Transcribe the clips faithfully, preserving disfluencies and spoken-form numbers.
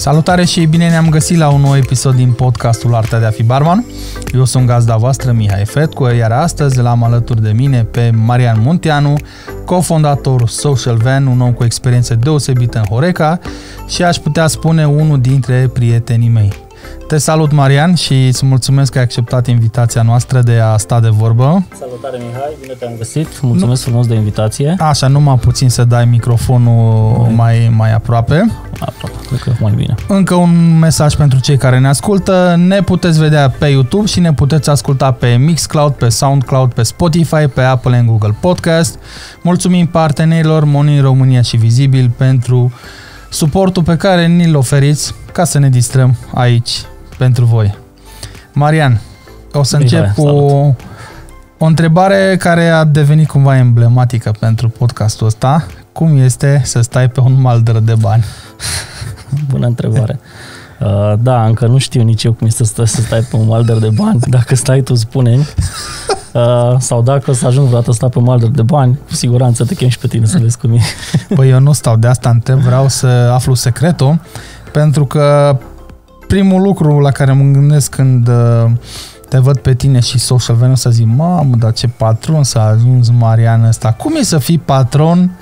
Salutare și bine ne-am găsit la un nou episod din podcastul Artea de a fi barman. Eu sunt gazda voastră, Mihai Fetcu, iar astăzi l-am alături de mine pe Marian Munteanu, cofondatorul Social Van, un om cu experiență deosebită în Horeca și aș putea spune unul dintre prietenii mei. Te salut, Marian, și îți mulțumesc că ai acceptat invitația noastră de a sta de vorbă. Salutare, Mihai, bine te-am găsit, mulțumesc nu. frumos de invitație. Așa, numai puțin să dai microfonul mai, mai, mai aproape. Aproape, cred că mai bine. Încă un mesaj pentru cei care ne ascultă. Ne puteți vedea pe YouTube și ne puteți asculta pe Mixcloud, pe Soundcloud, pe Spotify, pe Apple and Google Podcast. Mulțumim partenerilor Money România și Vizibil pentru suportul pe care ni-l oferiți ca să ne distrăm aici pentru voi. Marian, o să Bine, încep cu o, o întrebare care a devenit cumva emblematică pentru podcastul ăsta. Cum este să stai pe un maldăr de bani? Bună întrebare. Uh, da, încă nu știu nici eu cum este să, să stai pe un maldăr de bani. Dacă stai, tu spune-mi. Uh, sau dacă o să ajung vreodată să stau pe un maldăr de bani, cu siguranță te chem și pe tine să vezi cum e. Păi eu nu stau, de asta întreb, vreau să aflu secretul, pentru că primul lucru la care mă gândesc când te văd pe tine și Social Van, o să zic, mamă, dar ce patron s-a ajuns Marian ăsta. Cum e să fii patron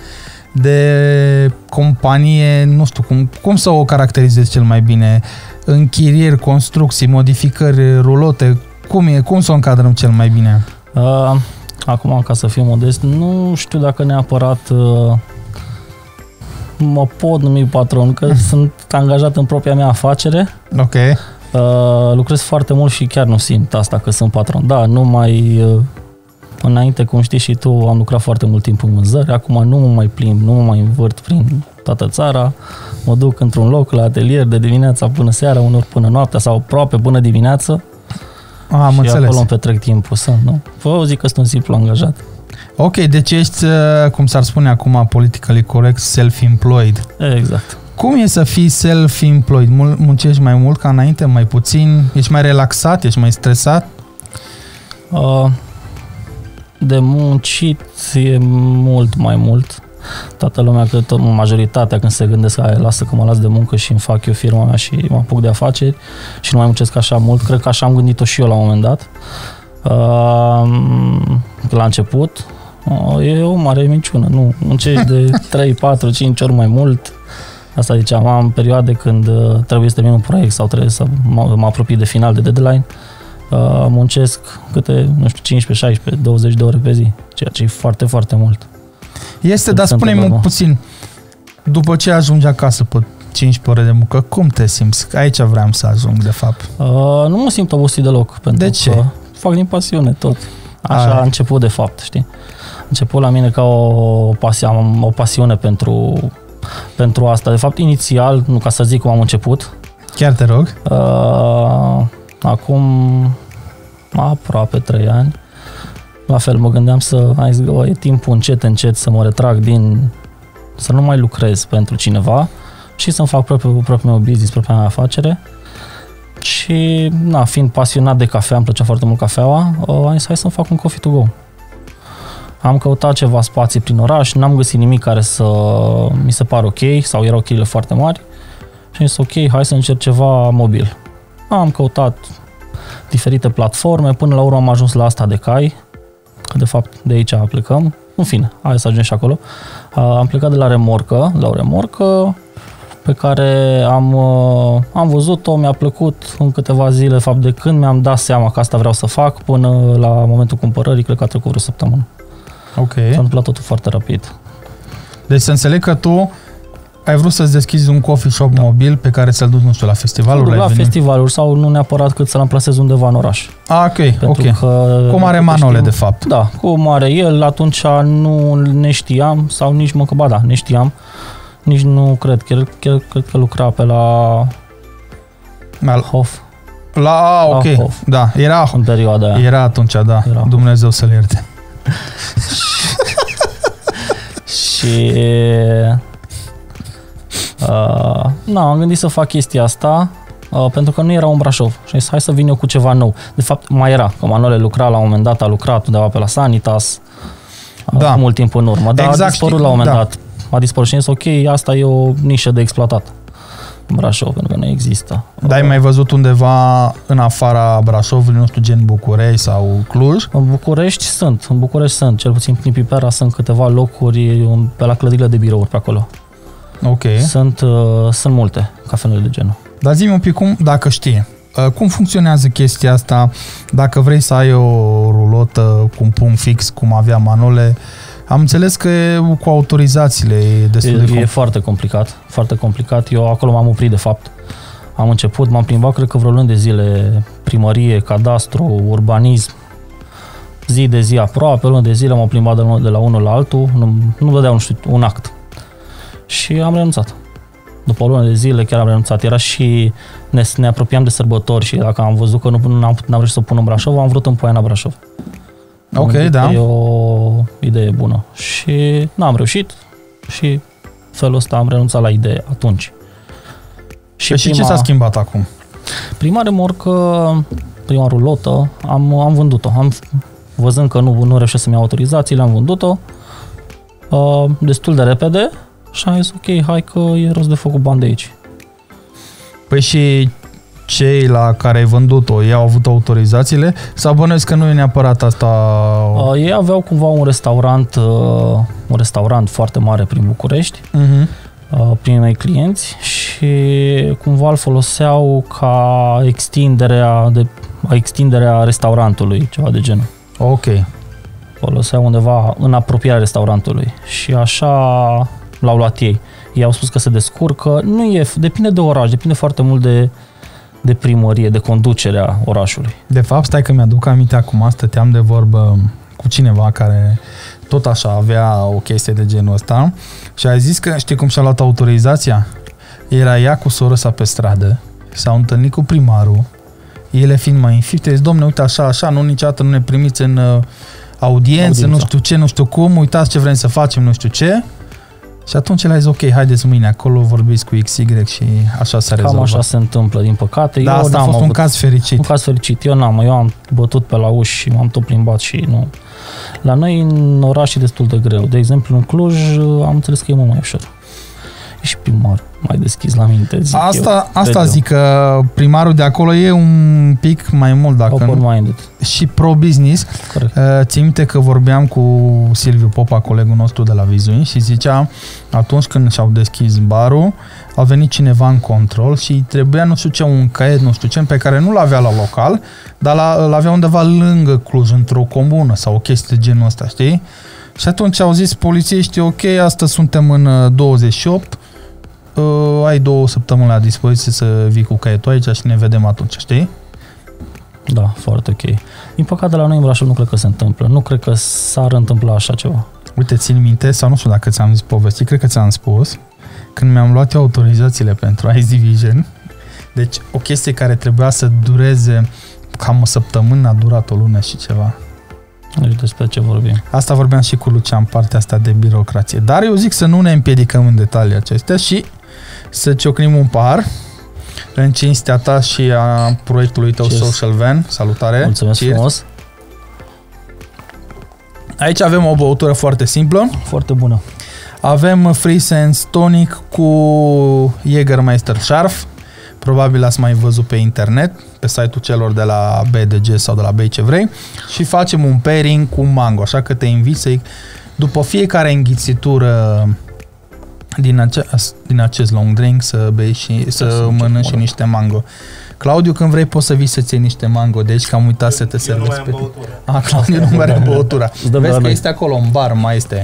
de companie, nu știu, cum, cum să o caracterizezi cel mai bine? Închirieri, construcții, modificări, rulote, cum e, cum să o încadrăm cel mai bine? Uh, acum, ca să fiu modest, nu știu dacă neapărat uh, mă pot numi patron, că sunt angajat în propria mea afacere. Ok. Uh, lucrez foarte mult și chiar nu simt asta că sunt patron. Da, nu mai... Uh, înainte, cum știi și tu, am lucrat foarte mult timp în vânzări, acum nu mă mai plimb, nu mă mai învârt prin toată țara, mă duc într-un loc la atelier de dimineața până seara, unor până noaptea sau aproape până dimineață. Am și înțeles. Acolo îmi petrec timpul să, nu? Vă zic că sunt un simplu angajat. Ok, deci ești, cum s-ar spune acum, politically correct, self-employed. Exact. Cum e să fii self-employed? Muncești mai mult ca înainte, mai puțin? Ești mai relaxat? Ești mai stresat? Uh, de muncit e mult mai mult. Toată lumea, cred că majoritatea când se gândesc că lasă că mă las de muncă și îmi fac eu firma mea și mă apuc de afaceri și nu mai muncesc așa mult, cred că așa am gândit-o și eu la un moment dat. La început e o mare minciună, nu, muncești de trei, patru, cinci ori mai mult. Asta ziceam, am perioade când trebuie să termin un proiect sau trebuie să mă, mă apropii de final, de deadline. Muncesc câte, nu știu, cincisprezece, șaisprezece, douăzeci de ore pe zi, ceea ce e foarte, foarte mult. Este, dar spune-mi puțin, după ce ajungi acasă pe cincisprezece ore de muncă, cum te simți? Aici vreau să ajung, de fapt. Uh, nu mă simt obosit deloc, pentru de ce? că fac din pasiune tot. Așa a, a început, de fapt, știi? A început la mine ca o, pasia, o pasiune pentru, pentru asta. De fapt, inițial, nu ca să zic cum am început. Chiar te rog. Uh, acum aproape trei ani. La fel, mă gândeam să, hai zic, e timpul încet, încet să mă retrag din, să nu mai lucrez pentru cineva și să-mi fac propriul, propriul meu business, propria mea afacere. Și, na, fiind pasionat de cafea, îmi plăcea foarte mult cafeaua, am zis, hai să-mi fac un coffee to go. Am căutat ceva spații prin oraș, n-am găsit nimic care să mi se pară ok, sau erau chirile foarte mari. Și am zis, ok, hai să încerc ceva mobil. Am căutat diferite platforme, până la urmă am ajuns la asta de cai, că de fapt de aici plecăm. În fine, hai să ajungem și acolo. Am plecat de la remorcă, la o remorcă pe care am, am văzut-o, mi-a plăcut în câteva zile, de fapt, de când mi-am dat seama că asta vreau să fac, până la momentul cumpărării, cred că a trecut vreo săptămână. Ok. S-a întâmplat totul foarte rapid. Deci să înțeleg că tu ai vrut să-ți deschizi un coffee shop da. mobil pe care să-l duci, nu știu, la festivaluri? La festivaluri sau nu neapărat cât să-l amplasez undeva în oraș. Ah, ok, Pentru ok. Că, cum are Manole, știm, de fapt. Da, cum are el, atunci nu ne știam, sau nici mă, că ba da, ne știam. Nici nu cred, chiar, chiar cred că lucra pe la Al Hof. La, ok, la Hof. Da, era în perioada aia. Era atunci, da, era. Dumnezeu să-l ierte. Și uh, na, am gândit să fac chestia asta uh, pentru că nu era un Brașov și zis, hai să vin eu cu ceva nou. De fapt, mai era, că Manole lucra la un moment dat, a lucrat undeva pe la Sanitas, da. Mult timp în urmă, dar exact, a dispărut la un moment da. dat. A dispărut și zis, ok, asta e o nișă de exploatat. Brașov, pentru că nu există. Dar ai mai văzut undeva în afara Brașovului, nu știu, gen București sau Cluj? În București sunt, în București sunt, cel puțin prin Pipera sunt câteva locuri pe la clădirile de birouri pe acolo. Ok. Sunt, uh, sunt multe cafenele de genul. Dar zi-mi un pic, cum, dacă știi, cum funcționează chestia asta dacă vrei să ai o rulotă cu un punct fix, cum avea Manole? Am înțeles că cu autorizațiile e destul e, de complicat. E foarte complicat, foarte complicat. Eu acolo m-am oprit, de fapt. Am început, m-am plimbat, cred că vreo luni de zile, primărie, cadastru, urbanism, zi de zi aproape, luni de zile m-am plimbat de, de la unul la altul, nu, nu dădeau, nu știu, un act. Și am renunțat. După o lună de zile chiar am renunțat. Era și ne, ne apropiam de sărbători și dacă am văzut că nu n-am, n-am reușit să o pun în Brașov, am vrut în Poiana Brașov. Ok, da. E o idee bună. Și n-am reușit și felul ăsta am renunțat la idee atunci. Și, și prima, ce s-a schimbat acum? Prima remorcă, prima rulotă, am, am vândut-o. Am, văzând că nu, nu reușesc să-mi iau autorizațiile, am vândut-o uh, destul de repede și am zis, ok, hai că e rost de făcut bani de aici. Păi și cei la care ai vândut-o, ei au avut autorizațiile? Sau bănuiesc că nu e neapărat asta? Uh, ei aveau cumva un restaurant, uh, un restaurant foarte mare prin București, uh-huh. uh, prin mei clienți și cumva îl foloseau ca extinderea, de, extinderea restaurantului, ceva de genul. Ok. Foloseau undeva în apropierea restaurantului și așa l-au luat ei. Ei au spus că se descurcă, nu e, depinde de oraș, depinde foarte mult de de primărie, de conducerea orașului. De fapt, stai că mi-aduc aminte acum, stăteam de vorbă cu cineva care tot așa avea o chestie de genul ăsta și a zis că, știi cum și-a luat autorizația? Era ea cu sora sa pe stradă, s-au întâlnit cu primarul, ele fiind mai înfipte, zis, domne, uite așa, așa, nu niciodată nu ne primiți în uh, audiență, Audiența. nu știu ce, nu știu cum, uitați ce vrem să facem, nu știu ce. Și atunci le-a zis, ok, haideți mâine acolo, vorbiți cu X Y și așa s-a rezolvat. Cam așa se întâmplă, din păcate. Da, eu, asta a fost avut, un caz fericit. Un caz fericit. Eu n-am, eu am bătut pe la uși și m-am tot plimbat și nu. La noi în oraș e destul de greu. De exemplu, în Cluj am înțeles că e mult mai ușor. E și primar mai deschis la minte, zic Asta, eu, asta zic că primarul de acolo e un pic mai mult, dacă nu, și pro-business. Corect. Țin minte că vorbeam cu Silviu Popa, colegul nostru de la Vizuin, și zicea, atunci când și-au deschis barul, a venit cineva în control și trebuia, nu știu ce, un caiet, nu știu ce, pe care nu l-avea la local, dar l-avea undeva lângă Cluj, într-o comună sau o chestie de genul ăsta, știi? Și atunci au zis polițiștii, ok, astăzi suntem în douăzeci și opt, Uh, ai două săptămâni la dispoziție să vii cu caietul aici și ne vedem atunci, știi? Da, foarte ok. Din păcate la noi în Brașov nu cred că se întâmplă. Nu cred că s-ar întâmpla așa ceva. Uite, țin minte, sau nu știu dacă ți-am zis povesti, cred că ți-am spus, când mi-am luat eu autorizațiile pentru Ice Division, deci o chestie care trebuia să dureze cam o săptămână, a durat o lună și ceva. Deci despre ce vorbim. Asta vorbeam și cu Lucian, partea asta de birocrație. Dar eu zic să nu ne împiedicăm în detalii acestea și să ciocnim un pahar în cinstea ta și a proiectului tău Cheers. Social Van. Salutare! Mulțumesc Cheers. frumos! Aici avem o băutură foarte simplă. Foarte bună. Avem Free Sense Tonic cu Jägermeister Scharf. Probabil ați mai văzut pe internet, pe site-ul celor de la B D G sau de la Bei ce vrei. Și facem un pairing cu mango, așa că te invit să-i, după fiecare înghițitură din, ace- din acest long drink, să bei și să mănânci și niște mango. Claudiu, când vrei poți să vii să-ți iei niște mango de aici, că am uitat să te servesc pe tine. Ah, Claudiu nu mai are băutura. Vezi că este acolo în bar, mai este.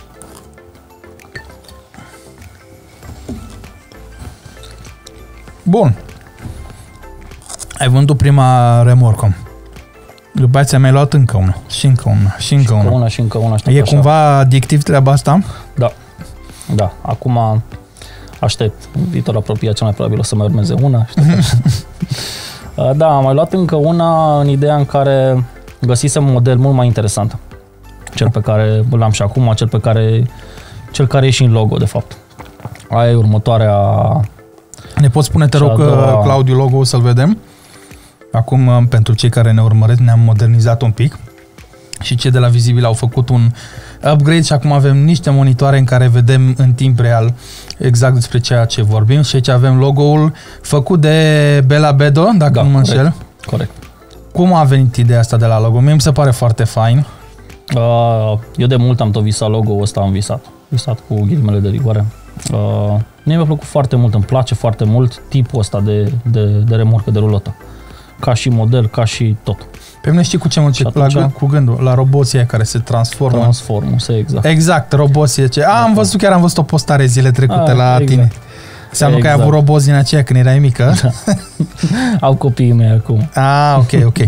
Bun. Ai vândut prima remorcă. După aceea mi-ai luat încă una. Și încă una. Și încă una. una. Și încă una. E așa. Cumva adictiv treaba asta? Da. Da. Acum aștept. În viitor apropiat cel mai probabil o să mai urmeze una. Da, am mai luat încă una în ideea în care găsisem un model mult mai interesant. Cel pe care l-am și acum, cel pe care cel care e și în logo, de fapt. Aia e următoarea. Ne poți spune, te rog, doua... Claudiu, logo-ul să-l vedem? Acum, pentru cei care ne urmăresc, ne-am modernizat un pic și cei de la Vizibil au făcut un upgrade și acum avem niște monitoare în care vedem în timp real exact despre ceea ce vorbim și aici avem logo-ul făcut de Bela Bedo, dacă Da, nu mă corect. înșel. Corect. Cum a venit ideea asta de la logo? Mie mi se pare foarte fain. Uh, eu de mult am tot visat logo-ul ăsta, am visat. Visat cu ghilimele de rigoare. Uh, mie mi-a plăcut foarte mult, îmi place foarte mult tipul ăsta de, de, de remorcă de rulotă. Ca și model, ca și tot. Pe mine știi cu ce mă duce atunci- la, cu gândul? La roboții aia care se transformă. Transformul, se exact. Exact, roboții. Ce... A, am văzut, chiar am văzut o postare zile trecute A, la exact. tine. Înseamnă că ai Exact. avut roboți din aceea când erai mică. Au copiii mei acum. Ah, ok, ok.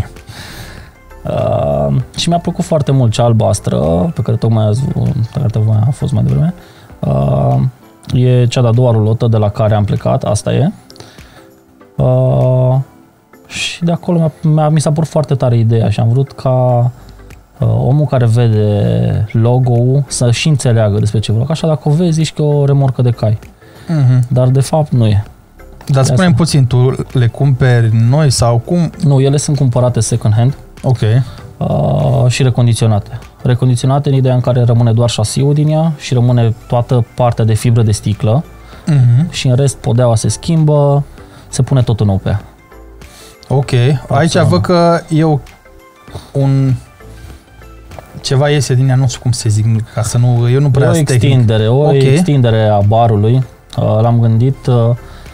Uh, și mi-a plăcut foarte mult cea albastră, pe care tocmai ați, pe care tocmai a fost mai devreme. Uh, e cea de-a doua rulotă de la care am plecat, asta e. Uh, și de acolo mi-a, mi-a, mi s-a părut foarte tare ideea și am vrut ca uh, omul care vede logo-ul să și înțeleagă despre ce vreau. Așa dacă o vezi, zici că e o remorcă de cai. Mm-hmm. Dar de fapt nu e. Dar spune-mi puțin, tu le cumperi noi sau cum? Nu, ele sunt cumpărate second hand. Ok. Uh, și recondiționate. Recondiționate în ideea în care rămâne doar șasiul din ea și rămâne toată partea de fibră de sticlă Mm-hmm. și în rest podeaua se schimbă, se pune totul nou pe ea. Ok. Aici văd că e o, un... ceva iese din ea, nu știu cum se zic, ca să nu... Eu nu prea O sunt tehnic. extindere, o Ok. extindere a barului. Uh, l-am gândit, uh,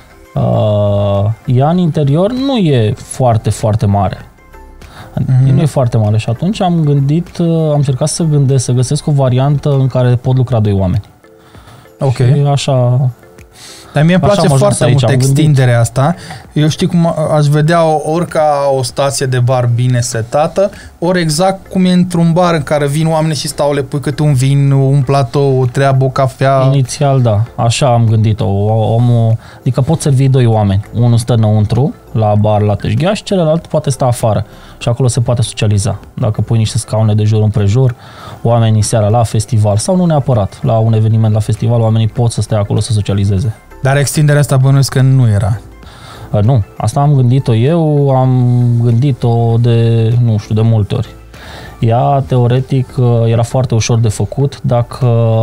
uh, ea în interior nu e foarte, foarte mare. Mhm. Nu e foarte mare și atunci am gândit, uh, am încercat să gândesc, să găsesc o variantă în care pot lucra doi oameni. Ok. Și așa... Dar mie îmi Așa place am ajuns foarte aici, mult am gândit. extinderea asta. Eu știu cum aș vedea ori ca o stație de bar bine setată, ori exact cum e într-un bar în care vin oameni și stau, le pui câte un vin, un platou, o treabă, o cafea. Inițial, da. Așa am gândit-o. Omul, adică pot servi doi oameni. Unul stă înăuntru, la bar, la tâșghea și celălalt poate sta afară. Și acolo se poate socializa. Dacă pui niște scaune de jur împrejur, oamenii seara la festival, sau nu neapărat, la un eveniment la festival, oamenii pot să stea acolo să socializeze. Dar extinderea asta bănuiesc că nu era. Uh, nu, asta am gândit-o eu, am gândit-o de, nu știu, de multe ori. Ea, teoretic, uh, era foarte ușor de făcut dacă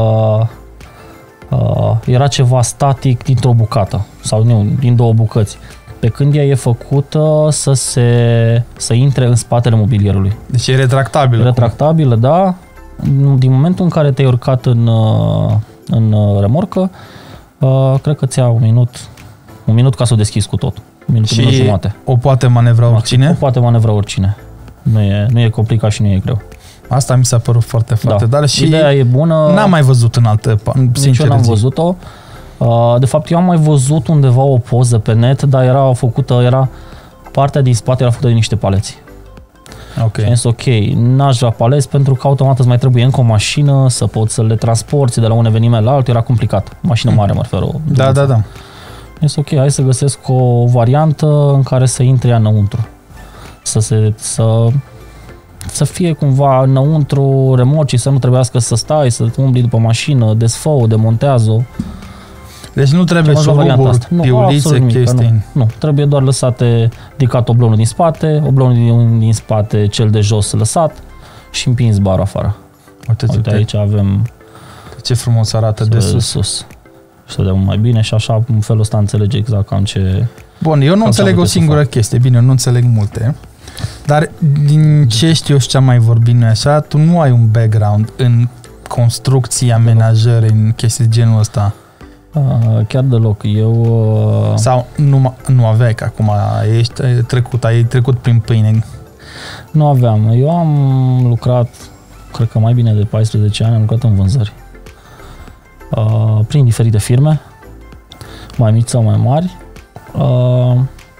uh, era ceva static dintr-o bucată, sau nu, din două bucăți. Pe când ea e făcută să se să intre în spatele mobilierului. Deci e retractabilă. Retractabilă, da. Din momentul în care te-ai urcat în, uh, în uh, remorcă, uh, cred că ți-a un minut, un minut ca să o deschizi cu tot. Un minut, un minut Și jumate. o poate manevra O oricine. poate manevra oricine. Nu e, nu e complicat și nu e greu. Asta mi s-a părut foarte, foarte Da. tare și Ideea e bună. n-am mai văzut în altă, Nici sincer eu n-am zic. văzut-o. Uh, De fapt, eu am mai văzut undeva o poză pe net, dar era făcută, era partea din spate era făcută din niște paleți. Ok. Și am zis, ok, n-aș vrea paleți pentru că automat îți mai trebuie încă o mașină să poți să le transporti de la un eveniment la altul, era complicat. Mașină mare, mă refer. o Da, da, da. Am zis, ok, hai să găsesc o variantă în care să intre ea înăuntru. Să se, să, să fie cumva înăuntru remorcii, să nu trebuiască să stai, să umbli după mașină, desfă-o, demontează-o. Deci nu trebuie Cam la varianta șuruburi, asta. Nu, piulițe, absolut nimic, chestii. Nu, nu, trebuie doar lăsate, ridicat oblonul din spate, oblonul din, din spate, cel de jos lăsat și împins barul afară. Uite, Uite, uite aici avem ce frumos arată de sus. sus. Și să vedem mai bine și așa, în felul ăsta înțelege exact cam ce... Bun, eu nu Cam înțeleg ce o am putut să singură fac. chestie. Bine, nu înțeleg multe. Dar din ce știu eu și ce am mai vorbit noi așa, tu nu ai un background în construcții, amenajări, în chestii genul ăsta. Uh, chiar deloc. Eu... Uh, Sau nu, nu aveai, că acum ești trecut, ai trecut prin pâine. nu aveam. Eu am lucrat, cred că mai bine de paisprezece ani, am lucrat în vânzări. Uh, prin diferite firme, mai mici sau mai mari. Uh,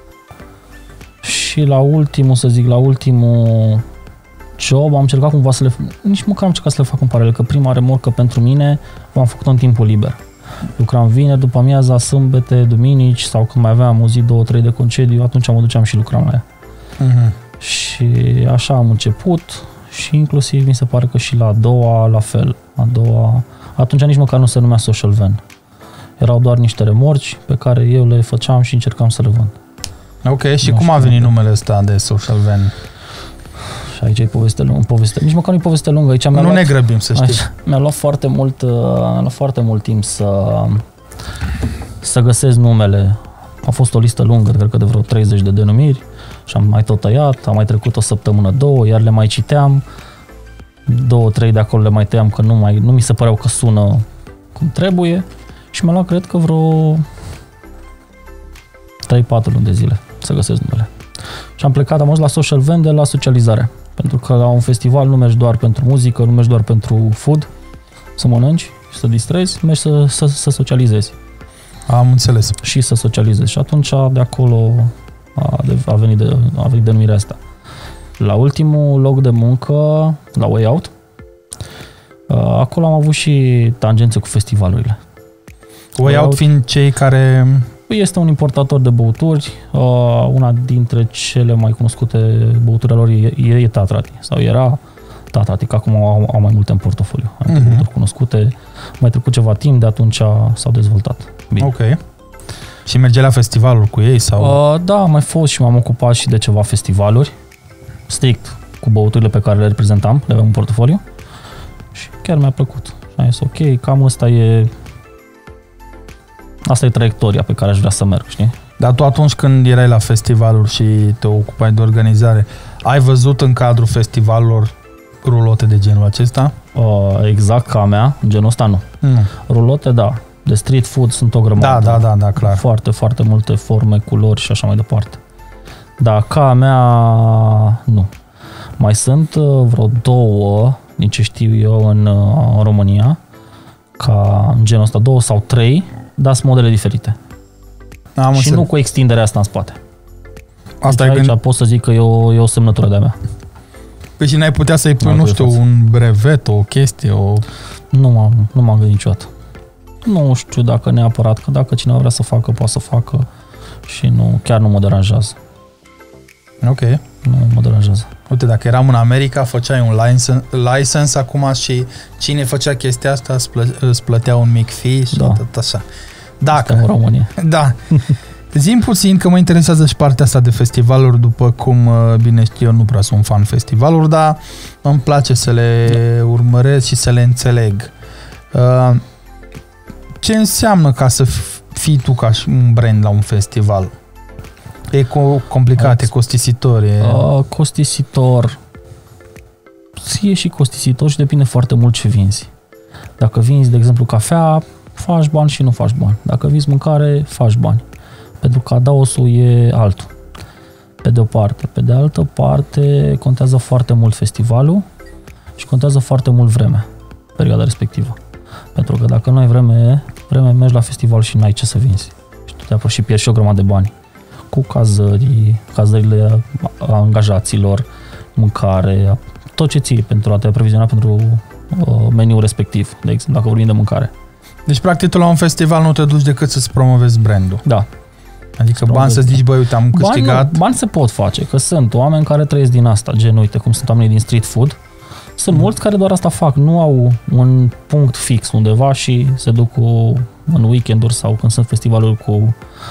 și la ultimul, să zic, la ultimul job am încercat cumva să le... Nici măcar am încercat să le fac în paralel, că prima remorcă pentru mine am făcut-o în timpul liber. Lucram vineri, după amiaza, sâmbete, duminici sau când mai aveam o zi, două, trei de concediu, atunci mă duceam și lucram la ea. Uh-huh. Și așa am început și inclusiv mi se pare că și la a doua la fel. A doua, atunci nici măcar nu se numea social van. Erau doar niște remorci pe care eu le făceam și încercam să le vând. Ok, și Nu cum știu a venit dacă- numele ăsta de social van? Și aici e poveste lungă, poveste, nici măcar nu e poveste lungă, aici mi-a Nu luat, ne grăbim, să știi. aici, mi-a luat foarte mult, uh, mi-a luat foarte mult timp să, să găsesc numele. A fost o listă lungă, cred că de vreo treizeci de denumiri și am mai tot tăiat, am mai trecut o săptămână, două, iar le mai citeam, două, trei de acolo le mai tăiam că nu, mai, nu mi se păreau că sună cum trebuie și mi-a luat, cred că vreo trei patru luni de zile să găsesc numele. Și am plecat, am ajuns la social vende, la socializare. Pentru că la un festival nu mergi doar pentru muzică, nu mergi doar pentru food, să mănânci și să distrezi, mergi să, să, să socializezi. Am înțeles. Și să socializezi. Și atunci de acolo a, a, venit, de, a venit denumirea asta. La ultimul loc de muncă, la Way Out, acolo am avut și tangențe cu festivalurile. Way Out fiind cei care... Este un importator de băuturi, una dintre cele mai cunoscute băuturi lor e, e Tatrati, sau era Tatrati, că acum au, au mai multe în portofoliu. Au multe uh-huh. băuturi cunoscute, mai trecut ceva timp, de atunci s-au dezvoltat. Bine. Ok. Și merge la festivaluri cu ei? Sau? Uh, da, am mai fost și m-am ocupat și de ceva festivaluri, strict cu băuturile pe care le reprezentam, le aveam în portofoliu și chiar mi-a plăcut. Și am zis, ok, cam ăsta e Asta e traiectoria pe care aș vrea să merg, știi? Dar tu atunci când erai la festivaluri și te ocupai de organizare, ai văzut în cadrul festivalurilor rulote de genul acesta? Uh, exact ca a mea, genul ăsta nu. Mm. Rulote, da. De street food sunt o grămadă. Da, da, da, da, clar. Foarte, foarte multe forme, culori și așa mai departe. Dar ca a mea, nu. Mai sunt vreo două, din ce știu eu, în, în România, ca în genul ăsta, două sau trei, dar sunt modele diferite. Am și înțeleg. nu cu extinderea asta în spate. Asta deci e aici când... pot să zic că e o, e o semnătură de-a mea. Păi și n-ai putea să-i pui, nu știu, un brevet, o chestie, o... Nu m-am, nu m-am gândit niciodată. Nu știu dacă neapărat, că dacă cineva vrea să facă, poate să facă și nu, chiar nu mă deranjează. Ok. Nu mă deranjează. Uite, dacă eram în America, făceai un license, license acum și cine făcea chestia asta îți, plă, îți plătea un mic fee și da. tot așa. Dacă... Suntem în România. Da. Zi-mi puțin că mă interesează și partea asta de festivaluri, după cum bine știu eu, nu prea sunt fan festivaluri, dar îmi place să le urmăresc și să le înțeleg. Ce înseamnă ca să fii tu ca și un brand la un festival? E complicat, e costisitor? E... Uh, costisitor. E și costisitor și depinde foarte mult ce vinzi. Dacă vinzi, de exemplu, cafea, faci bani și nu faci bani. Dacă vinzi mâncare, faci bani. Pentru că adaosul e altul. Pe de o parte. Pe de altă parte, contează foarte mult festivalul și contează foarte mult vremea, perioada respectivă. Pentru că dacă nu ai vreme, vreme mergi la festival și n-ai ce să vinzi. Și tu te și pierzi și o grămadă de bani. Cu cazări, cazările angajaților, mâncare, tot ce ții pentru a te aproviziona pentru uh, meniul respectiv, de exemplu, dacă vorbim de mâncare. Deci, practic, tu la un festival nu te duci decât să-ți promovezi brandul. Da. Adică bani să zici, băi, uite, am câștigat. Bani, bani se pot face, că sunt oameni care trăiesc din asta, gen, uite, cum sunt oamenii din street food. Sunt mm. mulți care doar asta fac, nu au un punct fix undeva și se duc cu, în weekenduri sau când sunt festivaluri cu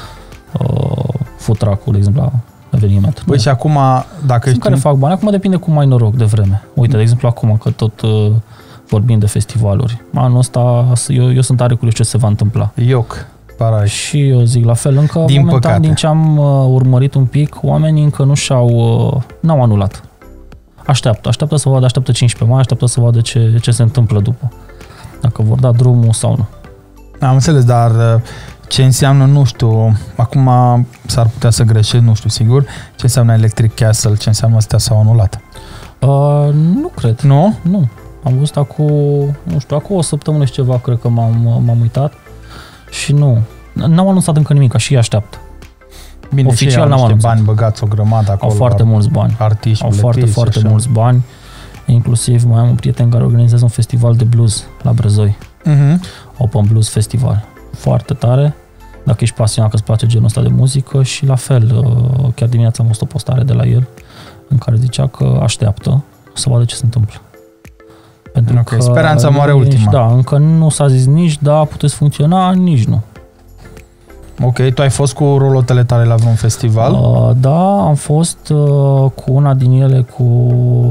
uh, food truck-ul, de exemplu, la eveniment. Băi, și acum, dacă sunt care fac bani, acum depinde cum ai noroc de vreme. Uite, mm. de exemplu, acum, că tot uh, vorbim de festivaluri, anul ăsta, eu, eu sunt tare curios ce se va întâmpla. Ioc. Parai. Și eu zic la fel, încă din momentan, păcate. Din ce am uh, urmărit un pic, oamenii încă nu și-au, uh, n-au anulat. Așteaptă, așteaptă să vadă, așteaptă cincisprezece mai, așteaptă să vadă ce, ce se întâmplă după. Dacă vor da drumul sau nu. Am înțeles, dar ce înseamnă, nu știu, acum s-ar putea să greșesc, nu știu sigur, ce înseamnă Electric Castle, ce înseamnă astea s-au anulat? Uh, nu cred. Nu? Nu. Am văzut acum, nu știu, acum o săptămână și ceva, cred că m-am, m-am uitat și nu. N-au anunțat încă nimic, și ei așteaptă. Bine, oficial n-au anunțat. Bani băgați o grămadă acolo. Au foarte mulți bani. Artiști, Au foarte, foarte așa. mulți bani. Inclusiv mai am un prieten care organizează un festival de blues la Brezoi. Uh-huh. Open Blues Festival. Foarte tare. Dacă ești pasionat, că îți place genul ăsta de muzică și la fel, chiar dimineața am văzut o postare de la el în care zicea că așteaptă să vadă ce se întâmplă. Pentru okay, că speranța moare ultima. Da, încă nu s-a zis nici da, puteți funcționa, nici nu. Ok, tu ai fost cu rulotele tale la vreun festival? Uh, da, am fost uh, cu una din ele cu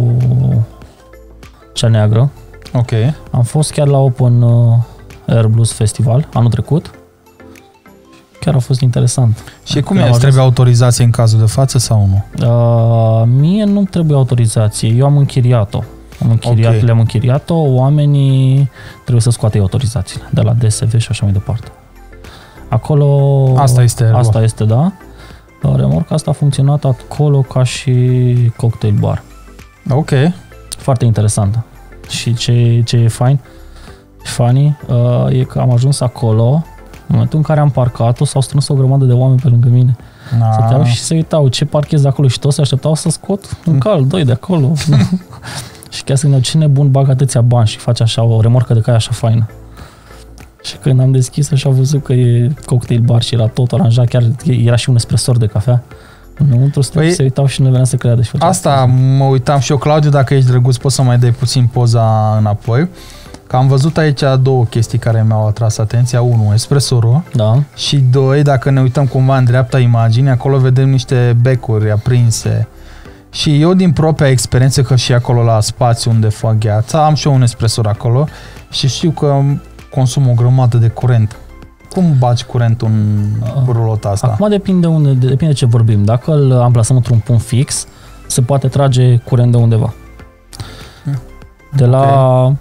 cea neagră. Ok. Am fost chiar la Open uh, Air Blues Festival anul trecut. Chiar a fost interesant. Și cum e? Îți trebuie autorizație în cazul de față sau nu? Uh, mie nu trebuie autorizație. Eu am închiriat-o. Am închiriat, okay. Le-am închiriat-o. Oamenii trebuie să scoate autorizațiile de la D S V și așa mai departe. Acolo... Asta este. Asta este, da. Remorca asta a funcționat acolo ca și cocktail bar. Ok. Foarte interesantă. Și ce, ce e fain, funny, uh, e că am ajuns acolo, în momentul în care am parcat-o, s-au strâns o grămadă de oameni pe lângă mine. Ah. Stăteau și se uitau ce parchez acolo și toți se așteptau să scot un cal, doi de acolo. Și chiar se gândeau, ce nebun bag atâția bani și face așa o remorcă de cai așa faină. Și când am deschis și am văzut că e cocktail bar și era tot aranjat, chiar era și un espresor de cafea. Înăuntru păi, se uitau și nu venea să creadă. Și asta asta. Mă uitam și eu, Claudiu, dacă ești drăguț, poți să mai dai puțin poza înapoi. Că am văzut aici două chestii care mi-au atras atenția. Unu, espresorul. Da. Și doi, dacă ne uităm cumva în dreapta imaginii, acolo vedem niște becuri aprinse. Și eu, din propria experiență, că și acolo la spațiu unde fac gheața, am și eu un espresor acolo și știu că consum o grămadă de curent. Cum bagi curentul în rulota asta? Acum depinde, unde, depinde ce vorbim. Dacă îl amplasăm într-un punct fix, se poate trage curent de undeva. De la... Okay.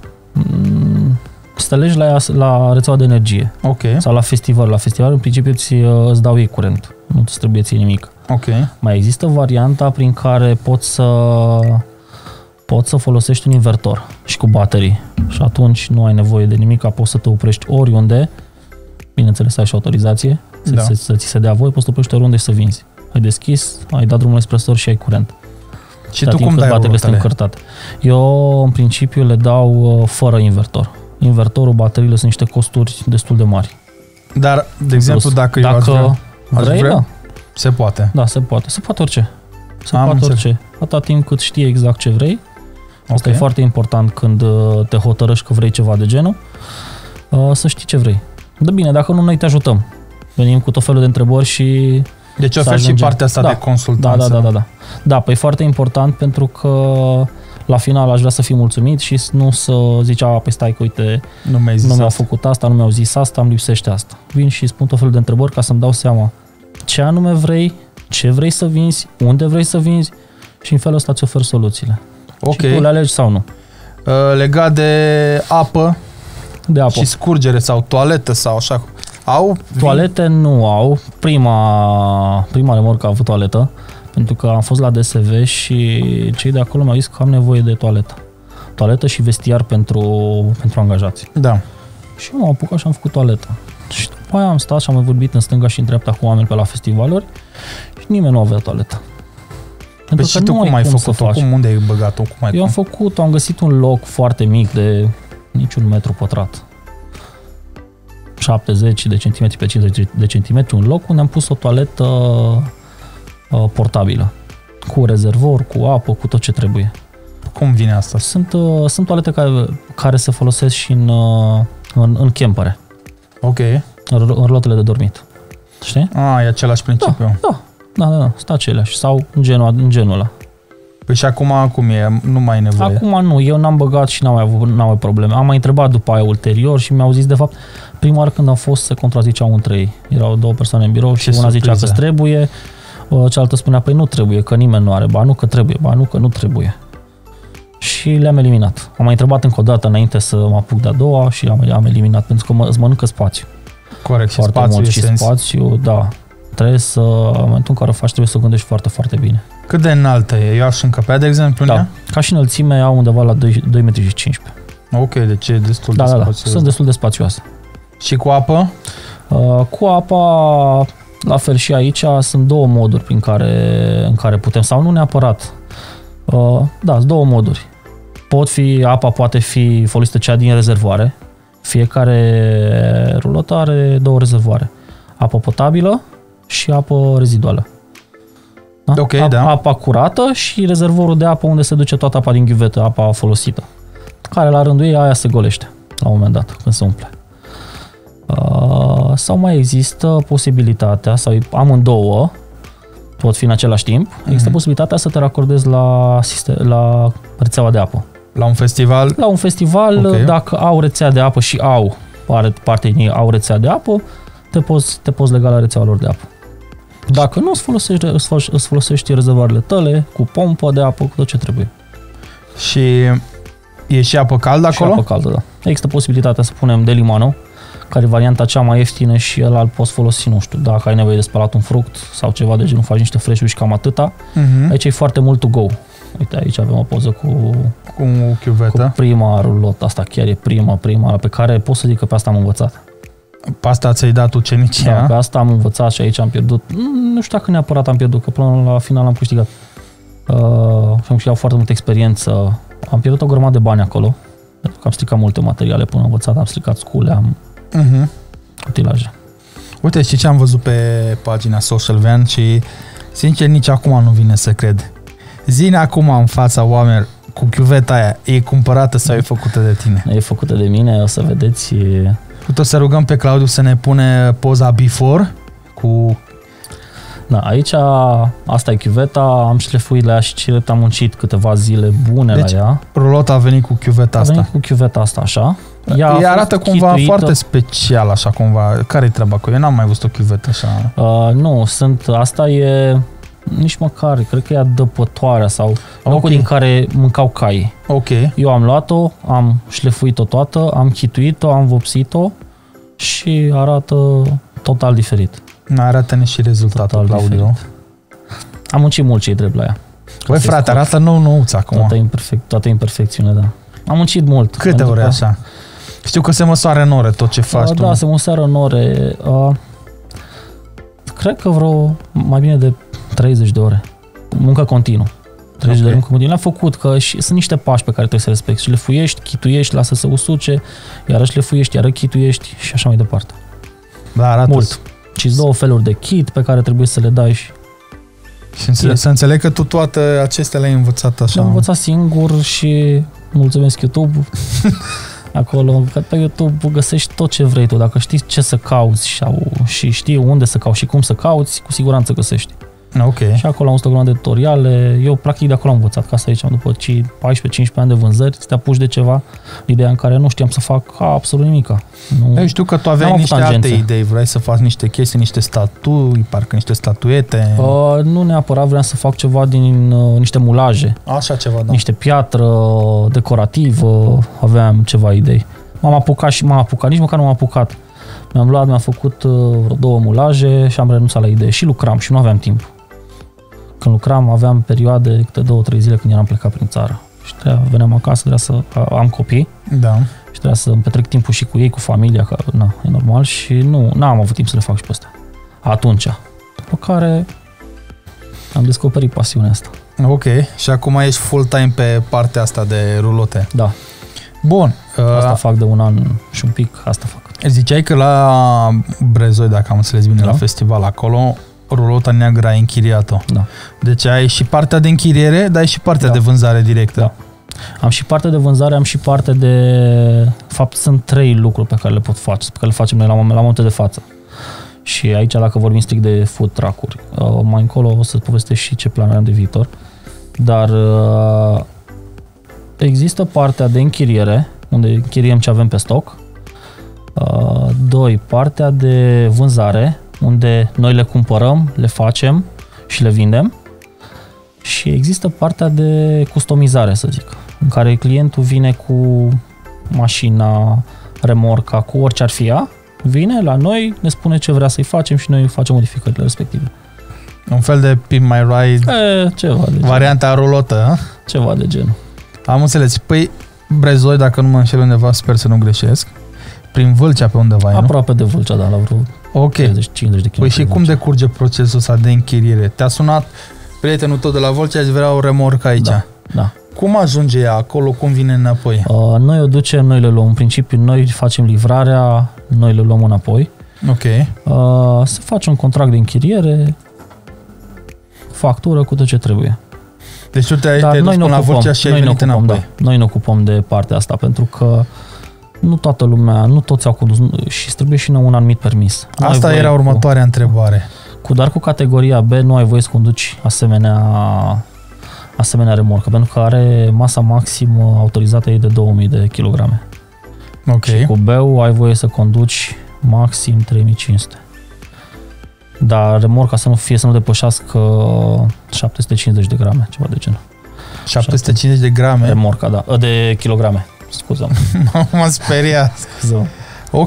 Să te legi la, la rețeaua de energie. Okay. Sau la festival. La festival, în principiu, îți, îți dau ei curent. Nu îți trebuie ție nimic. Okay. Mai există varianta prin care poți să, poți să folosești un invertor și cu baterii. Și atunci nu ai nevoie de nimic, poți să te oprești oriunde. Bineînțeles, ai și autorizație, să, da. să, să ți se dea voie, poți să te oprești oriunde și să vinzi. Ai deschis, ai dat drumul espresor și ai curent. Și tu cum dai rulotele? Eu, în principiu, le dau uh, fără invertor. Invertorul, bateriile sunt niște costuri destul de mari. Dar, de exemplu, Plus, dacă, dacă eu aș vrea, vrei, vrea, da. se poate. Da, se poate. Se poate orice. Se Am poate înțeles. orice. Atâta timp cât știi exact ce vrei. Asta Okay. e foarte important când te hotărăști că vrei ceva de genul. Uh, să știi ce vrei. Da, bine, dacă nu, noi te ajutăm. Venim cu tot felul de întrebări și... Deci oferi și partea asta da. de consultanță. Da, da, da, da, da. Da, păi e foarte important pentru că la final aș vrea să fii mulțumit și nu să zici, a, păi stai că uite, nu, mi-ai zis nu mi-au asta. făcut asta, nu mi-au zis asta, îmi lipsește asta. Vin și spun tot felul de întrebări ca să-mi dau seama ce anume vrei, ce vrei să vinzi, unde vrei să vinzi și în felul ăsta îți ofer soluțiile. Ok. Și tu le alegi sau nu. Uh, legat de apă, De apă. și scurgere sau toaletă sau așa. Au? Toalete nu au. Prima, prima remorcă a avut toaletă, pentru că am fost la D S V și cei de acolo mi-au zis că am nevoie de toaletă. Toaletă și vestiar pentru, pentru angajați. Da. Și m-am apucat și am făcut toaletă. Și după aia am stat și am mai vorbit în stânga și în dreapta cu oameni pe la festivaluri și nimeni nu avea toaletă. Păi Pentru și că tu nu cum ai făcut-o? faci. Cum, unde ai băgat-o? Cum ai Eu am cum? făcut, am găsit un loc foarte mic de niciun metru pătrat. șaptezeci de centimetri pe cincizeci de centimetri, un loc unde am pus o toaletă uh, portabilă. Cu rezervor, cu apă, cu tot ce trebuie. Cum vine asta? Sunt, uh, sunt toalete care, care se folosesc și în, uh, în, în campere. Ok. În, în rulotele de dormit. Știi? Ah, e același principiu. Da, da, da, da, sunt aceleași. Sau în genul, în genul ăla. Păi și acum cum e? Nu mai ai nevoie. Acum nu, eu n-am băgat și n-am mai avut n-am mai probleme. Am mai întrebat după aia ulterior și mi-au zis, de fapt, prima oară când am fost, se contraziceau între ei. Erau două persoane în birou și Ce una zicea surpriză. că trebuie, cealaltă spunea, păi nu trebuie, că nimeni nu are, ba nu că trebuie, ba nu că nu trebuie. Și le-am eliminat. Am mai întrebat încă o dată înainte să mă apuc de-a doua și am, am eliminat, pentru că mă, îți mănâncă spațiu. Corect, și Foarte spațiu mult e și sens. spațiu, da. Trebuie să, în momentul în care o faci, trebuie să o gândești foarte, foarte bine. Cât de înaltă e? Eu aș încăpea, de exemplu, în Da. ea? Ca și înălțime au undeva la doi metri și cincisprezece. Ok, deci e destul Da, de da, da. spațios. Sunt destul de spațioase. Și cu apă? Uh, cu apa, la fel și aici, sunt două moduri prin care, în care putem, sau nu neapărat. Uh, da, sunt două moduri. Pot fi, apa poate fi folosită cea din rezervoare. Fiecare rulotă are două rezervoare. Apă potabilă și apă reziduală. Da? Ok, A- da. Apa curată și rezervorul de apă unde se duce toată apa din ghiuvetă, apa folosită. Care la rândul ei, aia se golește la un moment dat, când se umple. Uh, sau mai există posibilitatea, sau amândouă, pot fi în același timp, există mm-hmm. posibilitatea să te racordezi la, la rețeaua de apă. La un festival? La un festival, okay. Dacă au rețea de apă și au, parteneri au rețea de apă, te poți, te poți lega la rețeaua lor de apă. Dacă nu, îți folosești, îți folosești rezervoarele tale cu pompă de apă, cu tot ce trebuie. Și e și apă caldă acolo? Și apă caldă, da. Există posibilitatea să punem de limano, care e varianta cea mai ieftină și el îl poți folosi, nu știu, dacă ai nevoie de spălat un fruct sau ceva de genul, faci niște fresh-uri și cam atâta. Uh-huh. Aici e foarte mult to go. Uite, aici avem o poză cu, cu, cu prima rulotă, asta chiar e prima, prima, pe care pot să zic că pe asta am învățat. Pe asta ți-ai dat ucenicia? Da, pe asta am învățat și aici am pierdut, nu știu dacă neapărat am pierdut, că până la final am câștigat. Uh, și am câștigat foarte multă experiență. Am pierdut o grămadă de bani acolo, pentru că am stricat multe materiale până am învățat, am stricat scule, am uh-huh. utilaje. Uite, știi ce am văzut pe pagina Social Van și sincer nici acum nu vine să cred. Zi-ne acum în fața oamenilor, cu chiuveta aia, e cumpărată sau e făcută de tine? E făcută de mine, o să vedeți. Putem să rugăm pe Claudiu să ne pune poza before cu... Da, aici asta e chiuveta, am șlefuit la ea și ciret, am muncit câteva zile bune deci, la ea. Rulota a venit cu chiuveta asta. A venit cu chiuveta asta, așa. Ea, ea arată cumva chituită. Foarte special, așa cumva. Care-i treaba cu ea? Eu n-am mai văzut o chiuvetă așa. Uh, nu, sunt, asta e nici măcar, cred că e adăpătoarea sau okay. locul din care mâncau caii. Ok. Eu am luat-o, am șlefuit-o toată, am chituit-o, am vopsit-o și arată total diferit. Arată-ne și rezultatul, Claudiu. Am muncit mult ce-i drept la ea. Băi, frate, arată nou-nouț acum. Toată, imperfect, toată imperfecțiune, da. Am muncit mult. Câte ore așa? Știu că se măsoară în ore tot ce faci uh, tu. Da, se măsoară în ore. Uh, cred că vreo mai bine de treizeci de ore. Muncă continuă. treizeci okay. de ore muncă continuă. Le-am făcut, că și, sunt niște pași pe care trebuie să respecti. Și le fuiești, chituiești, lasă să usuce, iarăși le fuiești, iară chituiești și așa mai departe. Da, arată mult. Și două feluri de kit pe care trebuie să le dai și... Și înțeleg, să înțeleg că tu toate acestea le-ai învățat așa. Le-am învățat singur și mulțumesc YouTube. Acolo, că pe YouTube găsești tot ce vrei tu. Dacă știi ce să cauți sau, și știi unde să cauți și cum să cauți, cu siguranță găsești. Ok. Și acolo am văzut o grămadă de tutoriale. Eu, practic, de acolo am învățat. Ca să zicem, după paisprezece cincisprezece ani de vânzări, să te apuci de ceva, ideea în care nu știam să fac absolut nimica. Nu, eu știu că tu aveai niște alte idei. Vrei să faci niște chestii, niște statui, parcă niște statuete. Uh, nu neapărat, vreau să fac ceva din uh, niște mulaje. Așa ceva, da. Niște piatră decorativă, aveam ceva idei. M-am apucat și m-am apucat, nici măcar nu m-am apucat. Mi-am luat, mi-am făcut uh, vreo două mulaje și am renunțat la idee. Și lucram și nu aveam timp. Când lucram, aveam perioade, câte două, trei zile când eram plecat prin țară. Și trebuia, veneam acasă, trebuia să am copii. Da. Și trebuia să îmi petrec timpul și cu ei, cu familia, că na, e normal. Și nu, n-am avut timp să le fac și pe astea. Atunci. După care am descoperit pasiunea asta. Ok. Și acum ești full-time pe partea asta de rulote. Da. Bun. Asta uh, fac de un an și un pic, asta fac. Ziceai că la Brezoi, dacă am înțeles bine, da. La festival acolo, rulota neagră ai închiriat-o. Da. Deci ai și partea de închiriere, dar ai și partea da. de vânzare directă. Da. Am și partea de vânzare, am și parte de... fapt, sunt trei lucruri pe care le pot face, pe care le facem noi la, la momentul de față. Și aici, dacă vorbim strict de food truck-uri, uh, mai încolo o să povestesc și ce planuri am de viitor. Dar uh, există partea de închiriere, unde închiriem ce avem pe stoc. Uh, doi, partea de vânzare, unde noi le cumpărăm, le facem și le vindem. Și există partea de customizare, să zic, în care clientul vine cu mașina, remorca, cu orice ar fi ea, vine la noi, ne spune ce vrea să-i facem și noi facem modificările respective. Un fel de Pimp My Ride, e, ceva de varianta genul. Rulotă, a? Ceva de genul. Am înțeles. Păi, Brezoi, dacă nu mă înșel undeva, sper să nu greșesc, prin Vâlcea pe undeva, aproape nu? de Vâlcea, da, la vreo okay. treizeci cincizeci de kilometri. Păi și cum decurge procesul ăsta de închiriere? Te-a sunat prietenul tău de la Vâlcea, îți vrea o remorcă aici. Da, da. Cum ajunge ea acolo? Cum vine înapoi? Uh, noi o ducem, noi le luăm. În principiu, noi facem livrarea, noi le luăm înapoi. Ok. Uh, se face un contract de închiriere, factură cu tot ce trebuie. Deci tu te-ai, te-ai dus până la Vâlcea și ai venit înapoi. Da. Noi ne ocupăm de partea asta, pentru că nu toată lumea, nu toți au condus și îți trebuie și un anumit permis. Nu Asta era următoarea cu, întrebare. Cu, dar cu categoria B nu ai voie să conduci asemenea, asemenea remorcă, pentru că are masa maximă autorizată ei de două mii de kilograme. Ok. Și cu B-ul ai voie să conduci maxim trei mii cinci sute. Dar remorca să nu fie, să nu depășească șapte sute cincizeci de grame, ceva de genul. șapte sute cincizeci de grame? Remorca, da. De kilograme. Scuză-mă. M-am speriat. Scuză-mă. Ok.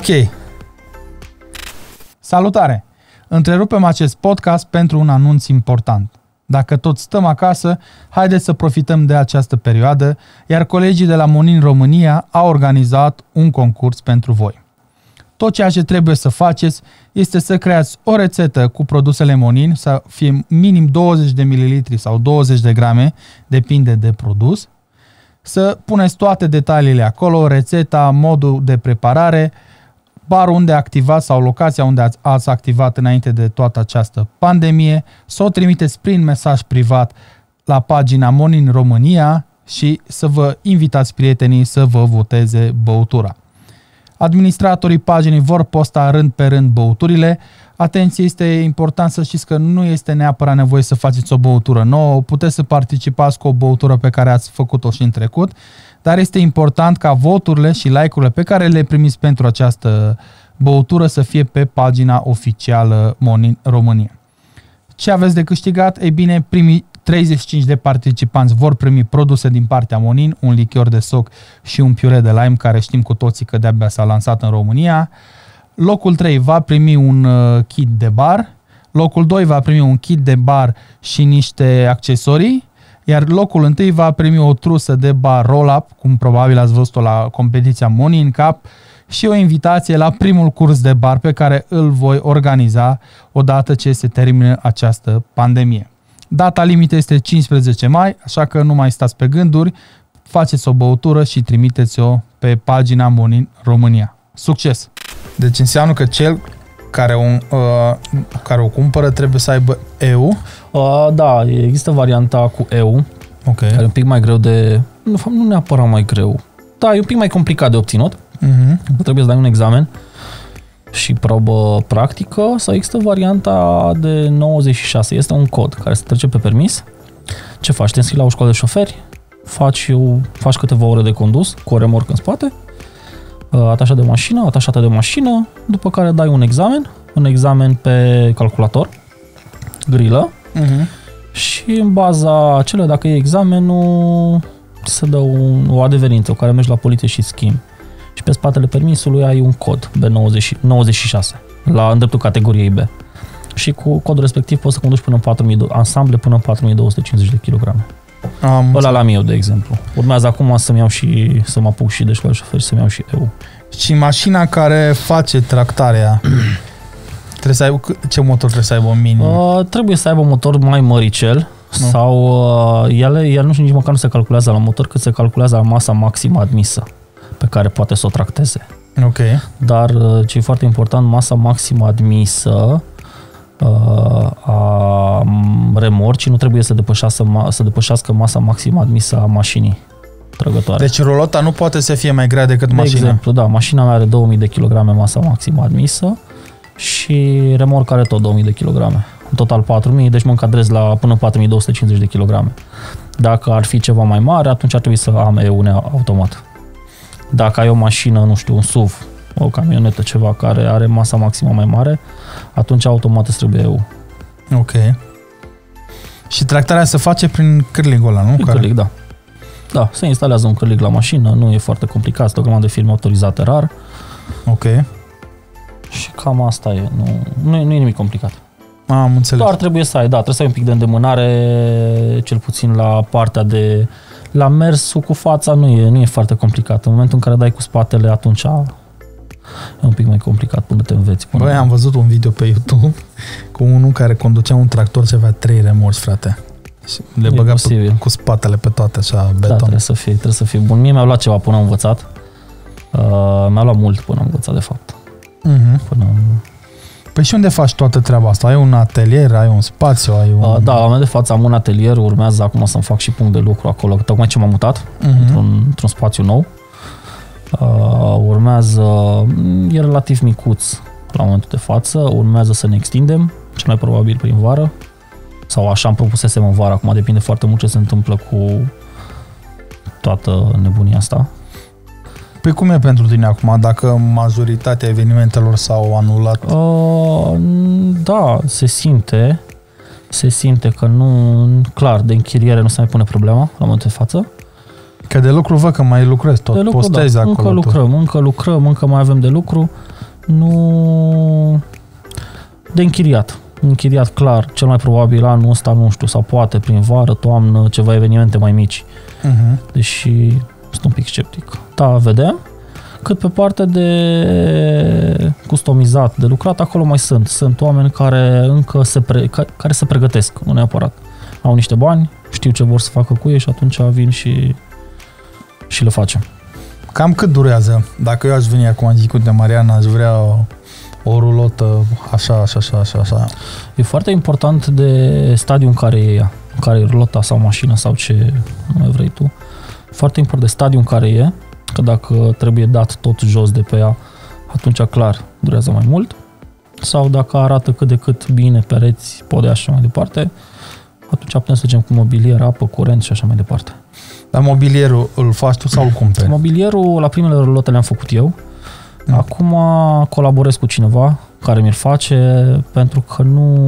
Salutare! Întrerupem acest podcast pentru un anunț important. Dacă tot stăm acasă, haideți să profităm de această perioadă, iar colegii de la Monin România au organizat un concurs pentru voi. Tot ceea ce trebuie să faceți este să creați o rețetă cu produsele Monin, să fie minim douăzeci de mililitri sau douăzeci de grame, depinde de produs, să puneți toate detaliile acolo, rețeta, modul de preparare, barul unde activați sau locația unde ați, ați activat înainte de toată această pandemie, să o trimiteți prin mesaj privat la pagina Monin România și să vă invitați prietenii să vă voteze băutura. Administratorii paginii vor posta rând pe rând băuturile. Atenție, este important să știți că nu este neapărat nevoie să faceți o băutură nouă, puteți să participați cu o băutură pe care ați făcut-o și în trecut, dar este important ca voturile și like-urile pe care le primiți pentru această băutură să fie pe pagina oficială Monin România. Ce aveți de câștigat? Ei bine, primii treizeci și cinci de participanți vor primi produse din partea Monin, un lichior de soc și un piure de lime, care știm cu toții că de-abia s-a lansat în România. Locul trei va primi un uh, kit de bar, locul doi va primi un kit de bar și niște accesorii, iar locul unu va primi o trusă de bar roll-up, cum probabil ați văzut-o la competiția Monin Cup, și o invitație la primul curs de bar pe care îl voi organiza odată ce se termină această pandemie. Data limită este cincisprezece mai, așa că nu mai stați pe gânduri, faceți o băutură și trimiteți-o pe pagina Monin România. Succes! Deci înseamnă că cel care o, uh, care o cumpără trebuie să aibă E U? Uh, da, există varianta cu E U, okay. Care e un pic mai greu de... Nu, nu neapărat mai greu. Da, e un pic mai complicat de obținut. Uh-huh. Trebuie să dai un examen și probă practică, sau există varianta de nouăzeci și șase. Este un cod care se trece pe permis. Ce faci? Te înscrii la o școală de șoferi, faci, faci câteva ore de condus cu o remorcă în spate, atașat de mașină, atașată de mașină, după care dai un examen, un examen pe calculator, grilă, uh-huh. Și în baza acelea, dacă e examenul, se dă un, o adeverință cu care mergi la poliție și schimbi. Și pe spatele permisului ai un cod B nouăzeci și șase, la îndreptul categoriei B. Și cu codul respectiv poți să conduci până în patru mii, ansamble până în patru mii două sute cincizeci de kilograme. Am ăla la mie, de exemplu. Urmează acum să-mi iau și, să mă apuc și de școală de șoferi, să-mi iau și E U. Și mașina care face tractarea, trebuie să aibă, ce motor trebuie să aibă minim? Uh, trebuie să aibă un motor mai măricel, nu. Sau uh, ele, el nu știu, nici măcar nu se calculează la motor, cât se calculează la masa maximă admisă pe care poate să o tracteze. Ok. Dar ce e foarte important, masa maximă admisă uh, a remorcii nu trebuie să depășească, să depășească masa maximă admisă a mașinii trăgătoare. Deci rulota nu poate să fie mai grea decât de mașina? De exemplu, da, mașina mea are două mii de kilograme masa maximă admisă și remorca are tot două mii de kilograme. În total patru mii, deci mă încadrez la până patru mii două sute cincizeci de kilograme. Dacă ar fi ceva mai mare, atunci ar trebui să am E U automat. Dacă ai o mașină, nu știu, un S U V, o camionetă, ceva care are masa maximă mai mare, atunci automat îți trebuie E U. Ok. Și tractarea se face prin cârligul ăla, nu? Prin cârlig, da. Da, se instalează un cârlig la mașină, nu e foarte complicat, este o grămadă de firme autorizate rar. Ok. Și cam asta e, nu, nu, e, nu e nimic complicat. Am înțeles. Doar trebuie să ai, da, trebuie să ai un pic de îndemânare, cel puțin la partea de... La mersul cu fața nu e, nu e foarte complicat. În momentul în care dai cu spatele, atunci e un pic mai complicat până te înveți. Până Băi, am văzut un video pe YouTube cu unul care conducea un tractor ce avea trei remorci, frate. Și le băga pe, cu spatele pe toate, așa, beton. Da, trebuie să fie, trebuie să fie bun. Mie mi-a luat ceva până am învățat. Uh, mi-a luat mult până am învățat, de fapt. Uh-huh. Până... Păi și unde faci toată treaba asta? Ai un atelier, ai un spațiu, ai un... Uh, da, la moment de față am un atelier, urmează acum să-mi fac și punct de lucru acolo, tocmai ce m-am mutat, uh-huh. într-un, într-un spațiu nou. Uh, urmează, e relativ micuț la momentul de față, urmează să ne extindem, cel mai probabil prin vară, sau așa am propusesem în vară, acum depinde foarte mult ce se întâmplă cu toată nebunia asta. Păi cum e pentru tine acum, dacă majoritatea evenimentelor s-au anulat? Uh, da, se simte, se simte că nu, clar, de închiriere nu se mai pune problema la momentul de față. Că de lucru văd că mai lucrezi, tot de lucru, postezi da. acolo. Încă lucrăm, tu. încă lucrăm, încă mai avem de lucru. Nu... De închiriat. Închiriat, clar, cel mai probabil anul ăsta, nu știu, sau poate prin vară, toamnă, ceva evenimente mai mici. Uh-huh. Deși sunt un pic sceptic. Da, vedem. Cât pe partea de customizat, de lucrat, acolo mai sunt. Sunt oameni care încă se, pre... care se pregătesc, nu neapărat. Au niște bani, știu ce vor să facă cu ei și atunci vin și și le facem. Cam cât durează? Dacă eu aș veni acum, zic, uite, Mariana, aș vrea o, o rulotă așa, așa, așa, așa, așa. E foarte important de stadiul în care e ea, în care e rulota sau mașina sau ce mai vrei tu. Foarte important de stadiul în care e, că dacă trebuie dat tot jos de pe ea, atunci clar durează mai mult. Sau dacă arată cât de cât bine, pereți, podea și așa mai departe, atunci putem să zicem cu mobilier, apă, curent și așa mai departe. Dar mobilierul îl faci tu sau îl cumperi? Mobilierul, la primele rulote le-am făcut eu. Mm. Acum colaborez cu cineva care mi-l face, pentru că nu...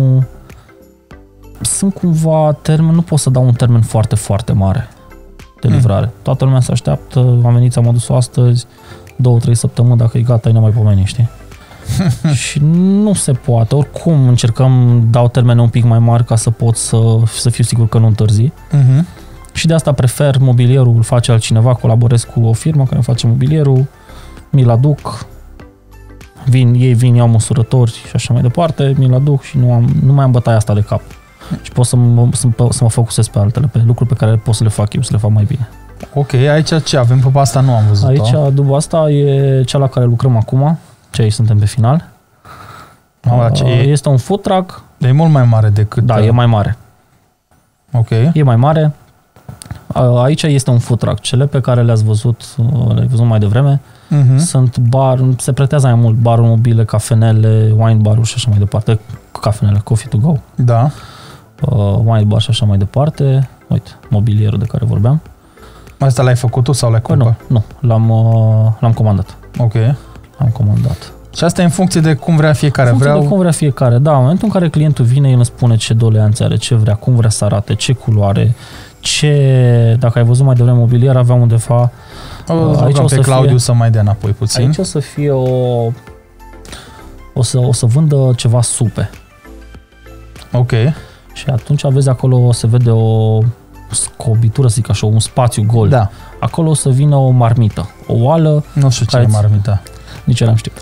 Sunt cumva termen, nu pot să dau un termen foarte, foarte mare de livrare. Mm. Toată lumea se așteaptă, am venit, am adus-o astăzi, două, trei săptămâni, dacă e gata, e mai pomeni, știi? Și nu se poate. Oricum încercăm, dau termene un pic mai mari ca să pot să, să fiu sigur că nu întârzi. Mm-hmm. Și de asta prefer mobilierul, îl face altcineva, colaborez cu o firmă care face mobilierul, mi-l aduc, vin, ei vin, iau măsurători și așa mai departe, mi-l aduc și nu, am, nu mai am bătaia asta de cap. Și pot să mă, să, să mă focusez pe altele, pe lucruri pe care pot să le fac eu, să le fac mai bine. Ok, aici ce avem? Pe asta nu am văzut-o. Aici, după asta, e cea la care lucrăm acum, ce aici suntem pe final. A, ce e? Este un food truck. E mult mai mare decât... Da, e mai mare. Ok. E mai mare. Aici este un food truck. Cele pe care le-ați văzut, le-ai văzut mai devreme, uh-huh. Sunt bar, se pretează mai mult baruri mobile, cafenele, wine bar-uri și așa mai departe. Cafenele, coffee to go. Da. Uh, wine bar și așa mai departe. Uite, mobilierul de care vorbeam. Asta l-ai făcut tu sau l-ai cumpărat? Nu, nu, l-am, uh, l-am comandat. Ok. Am comandat. Și asta e în funcție de cum vrea fiecare. În funcție Vreau... de cum vrea fiecare. Da, în momentul în care clientul vine, el îmi spune ce doleanțe are, ce vrea, cum vrea să arate, ce culoare, ce... Dacă ai văzut mai devreme mobilier, aveam undeva... O, aici o să pe Claudiu fie, să mai dea înapoi puțin. Aici o să fie o... O să, o să vândă ceva supe. Ok. Și atunci aveți acolo, se vede o scobitură, să zic așa, un spațiu gol. Da. Acolo o să vină o marmită, o oală... Nu știu ce e marmita. Nici eu n-am știut.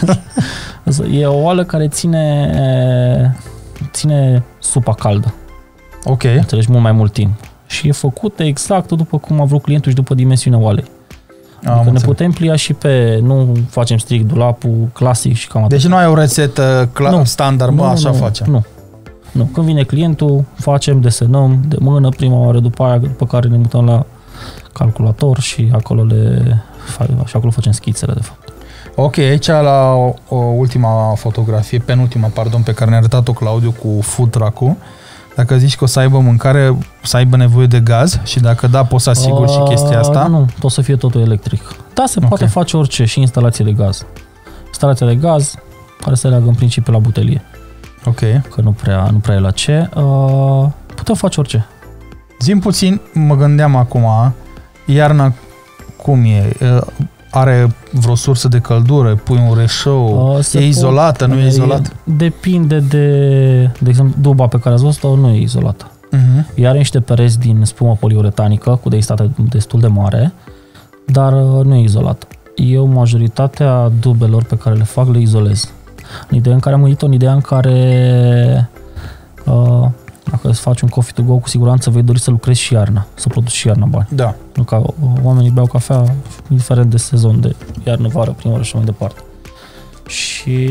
E o oală care ține ține supa caldă. Ok. Înțelegi, mult mai mult timp. Și e făcută exact după cum a vrut clientul și după dimensiunea oalei. Am adică ne putem plia și pe... Nu facem strict dulapul clasic și cam atât. Deci nu ai o rețetă cla- nu. standard, mă, nu, așa nu, facem. Nu. Nu. Când vine clientul, facem, desenăm de mână prima oară, după aia, după care ne mutăm la calculator și acolo le și acolo facem schițele, de fapt. Ok, aici la o, o ultima fotografie, penultima, pardon, pe care ne-a arătat-o Claudiu cu food truck-ul, dacă zici că o să aibă mâncare, să aibă nevoie de gaz și dacă da, poți să asiguri uh, și chestia asta? Nu, tot să fie totul electric. Da, se okay. poate face orice, și instalație de gaz. Instalația de gaz, care se leagă în principiu la butelie. Ok. Că nu prea, nu prea e la ce. Uh, putem face orice. Zi-mi puțin, mă gândeam acum, iarna cum e? Uh, Are vreo sursă de căldură? Pui un reșou? Uh, e izolată? Nu e izolată? Depinde de... De exemplu, duba pe care ați văzut-o nu e izolată. Uh-huh. Ea are niște pereți din spumă poliuretanică cu densitate destul de mare, dar nu e izolată. Eu majoritatea dubelor pe care le fac le izolez. În ideea în care am gândit-o, în ideea în care uh, dacă îți faci un coffee to go, cu siguranță vei dori să lucrezi și iarna, să produci și iarna bani. Da. Nu ca oamenii beau cafea indiferent de sezon, de iarnă, vară, primăvară și mai departe. Și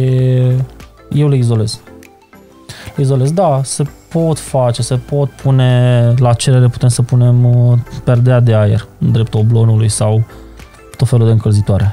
eu le izolez. Le izolez, da, se pot face, se pot pune, la cerere putem să punem perdea de aer în dreptul oblonului sau tot felul de încălzitoare.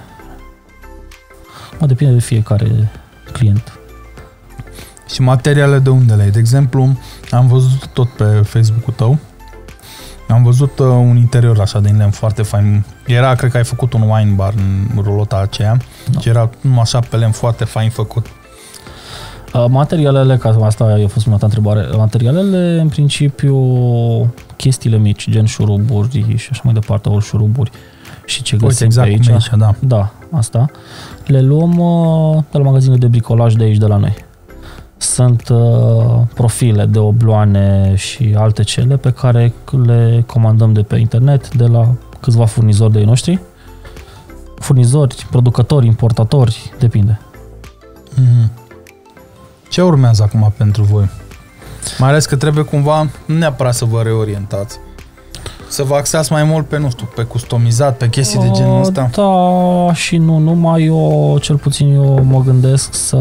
Mă depinde de fiecare client. Și materiale de unde le-ai? De exemplu, am văzut tot pe Facebook-ul tău, am văzut uh, un interior așa din lemn foarte fain. Era, cred că ai făcut un wine bar în rulota aceea, da. Și era așa pe lemn foarte fain făcut. Uh, materialele, ca asta a fost prima ta întrebare, materialele, în principiu, chestiile mici, gen șuruburi și așa mai departe, ori șuruburi și ce găsim exact pe aici. aici da. Da, asta. Le luăm uh, de la magazinul de bricolaj de aici, de la noi. Sunt uh, profile de obloane și alte cele pe care le comandăm de pe internet, de la câțiva furnizori de ei noștri. Furnizori, producători, importatori, depinde. Mm-hmm. Ce urmează acum pentru voi? Mai ales că trebuie cumva, nu neapărat să vă reorientați, să vă axați mai mult pe, nu știu, pe customizat, pe chestii de genul ăsta. Da, și nu numai eu, cel puțin eu mă gândesc să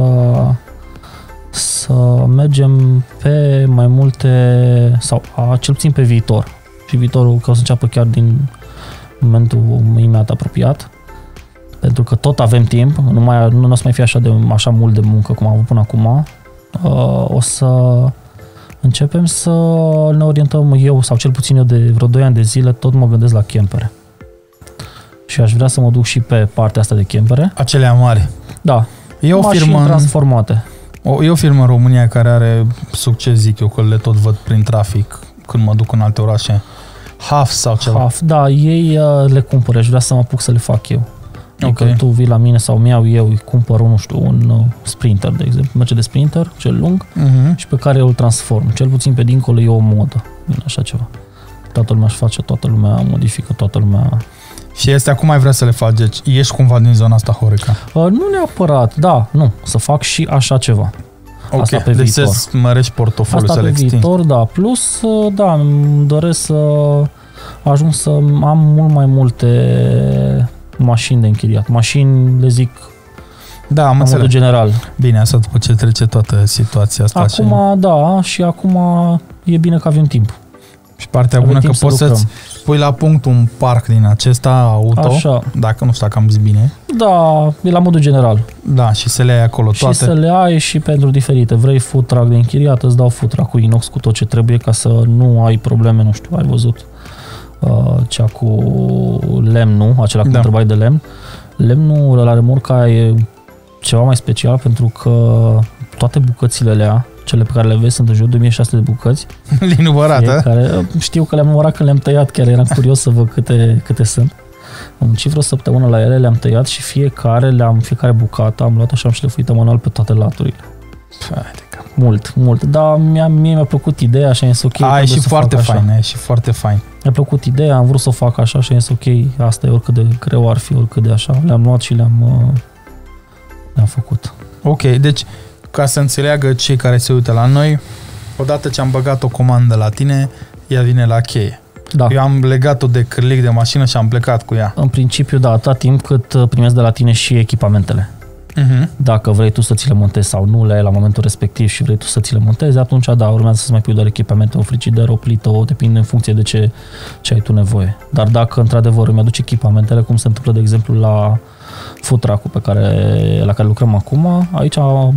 să mergem pe mai multe, sau a, cel puțin pe viitor. Și viitorul că o să înceapă chiar din momentul imediat apropiat. Pentru că tot avem timp, nu, mai, nu o să mai fie așa, de, așa mult de muncă cum am avut până acum. Uh, o să începem să ne orientăm eu, sau cel puțin eu de vreo doi ani de zile, tot mă gândesc la campere. Și aș vrea să mă duc și pe partea asta de campere. Acelea mari. Da. E o firmă transformate. O, e o firmă în România care are succes, zic eu, că le tot văd prin trafic când mă duc în alte orașe. Half sau ceva. Half, da, ei uh, le cumpără și vreau să mă apuc să le fac eu. Adică okay. Tu vii la mine sau mi-au eu, îi cumpăr un, nu știu, un uh, Sprinter, de exemplu, Mercedes Sprinter, cel lung, uh-huh. și pe care eu îl transform. Cel puțin pe dincolo e o modă, din așa ceva. Toată lumea își face, toată lumea modifică, toată lumea... Și este acum mai vrea să le faci, deci ești cumva din zona asta Horeca? Uh, nu neapărat, da, nu, să fac și așa ceva. Ok, asta pe deci viitor. Să mărești portofoliul, să le extinzi. Asta pe viitor, da, plus, da, îmi doresc să ajung să am mult mai multe mașini de închiriat. Mașini, le zic, da, am în modul general. Bine, asta după ce trece toată situația asta. Acum, și... da, și acum e bine că avem timp. Și partea avem bună că poți să să-ți pui la punct un parc din acesta auto, așa. Dacă nu știu dacă am zis bine. Da, e la modul general. Da, și să le ai acolo toate. Și să le ai și pentru diferite. Vrei food truck de închiriat, îți dau food truck cu inox, cu tot ce trebuie, ca să nu ai probleme, nu știu, ai văzut uh, cea cu lemnul, acela cu da. întrebai de lemn. Lemnul la remorca e ceva mai special pentru că toate bucățile alea, cele pe care le vezi, sunt în jur de o mie șase sute de bucăți. Le-ai numărat, care, știu că le-am numărat când le-am tăiat, chiar eram curios să văd câte, câte sunt. Am muncit vreo săptămână la ele, le-am tăiat și fiecare, le-am, fiecare bucată am luat și am șlefuit manual pe toate laturile. Mult, mult. Dar mie, mie mi-a plăcut ideea și am zis ok. A, e și foarte fain, e și foarte fain. Mi-a plăcut ideea, am vrut să o fac așa și am zis ok, asta e oricât de greu ar fi, oricât de așa. Le-am luat și le-am, le-am făcut. Ok, deci ca să înțeleagă cei care se uită la noi, odată ce am băgat o comandă la tine, ea vine la cheie. Da. Eu am legat-o de cârlic de mașină și am plecat cu ea. În principiu, da, atâta timp cât primesc de la tine și echipamentele. Uh-huh. Dacă vrei tu să ți le montezi sau nu le ai la momentul respectiv și vrei tu să ți le montezi, atunci da, urmează să mai pui doar echipamente, o frigideră, o plită, o, depinde în funcție de ce, ce ai tu nevoie. Dar dacă într-adevăr îmi aduci echipamentele, cum se întâmplă de exemplu la food truck-ul pe care, la care lucrăm acum, aici uh,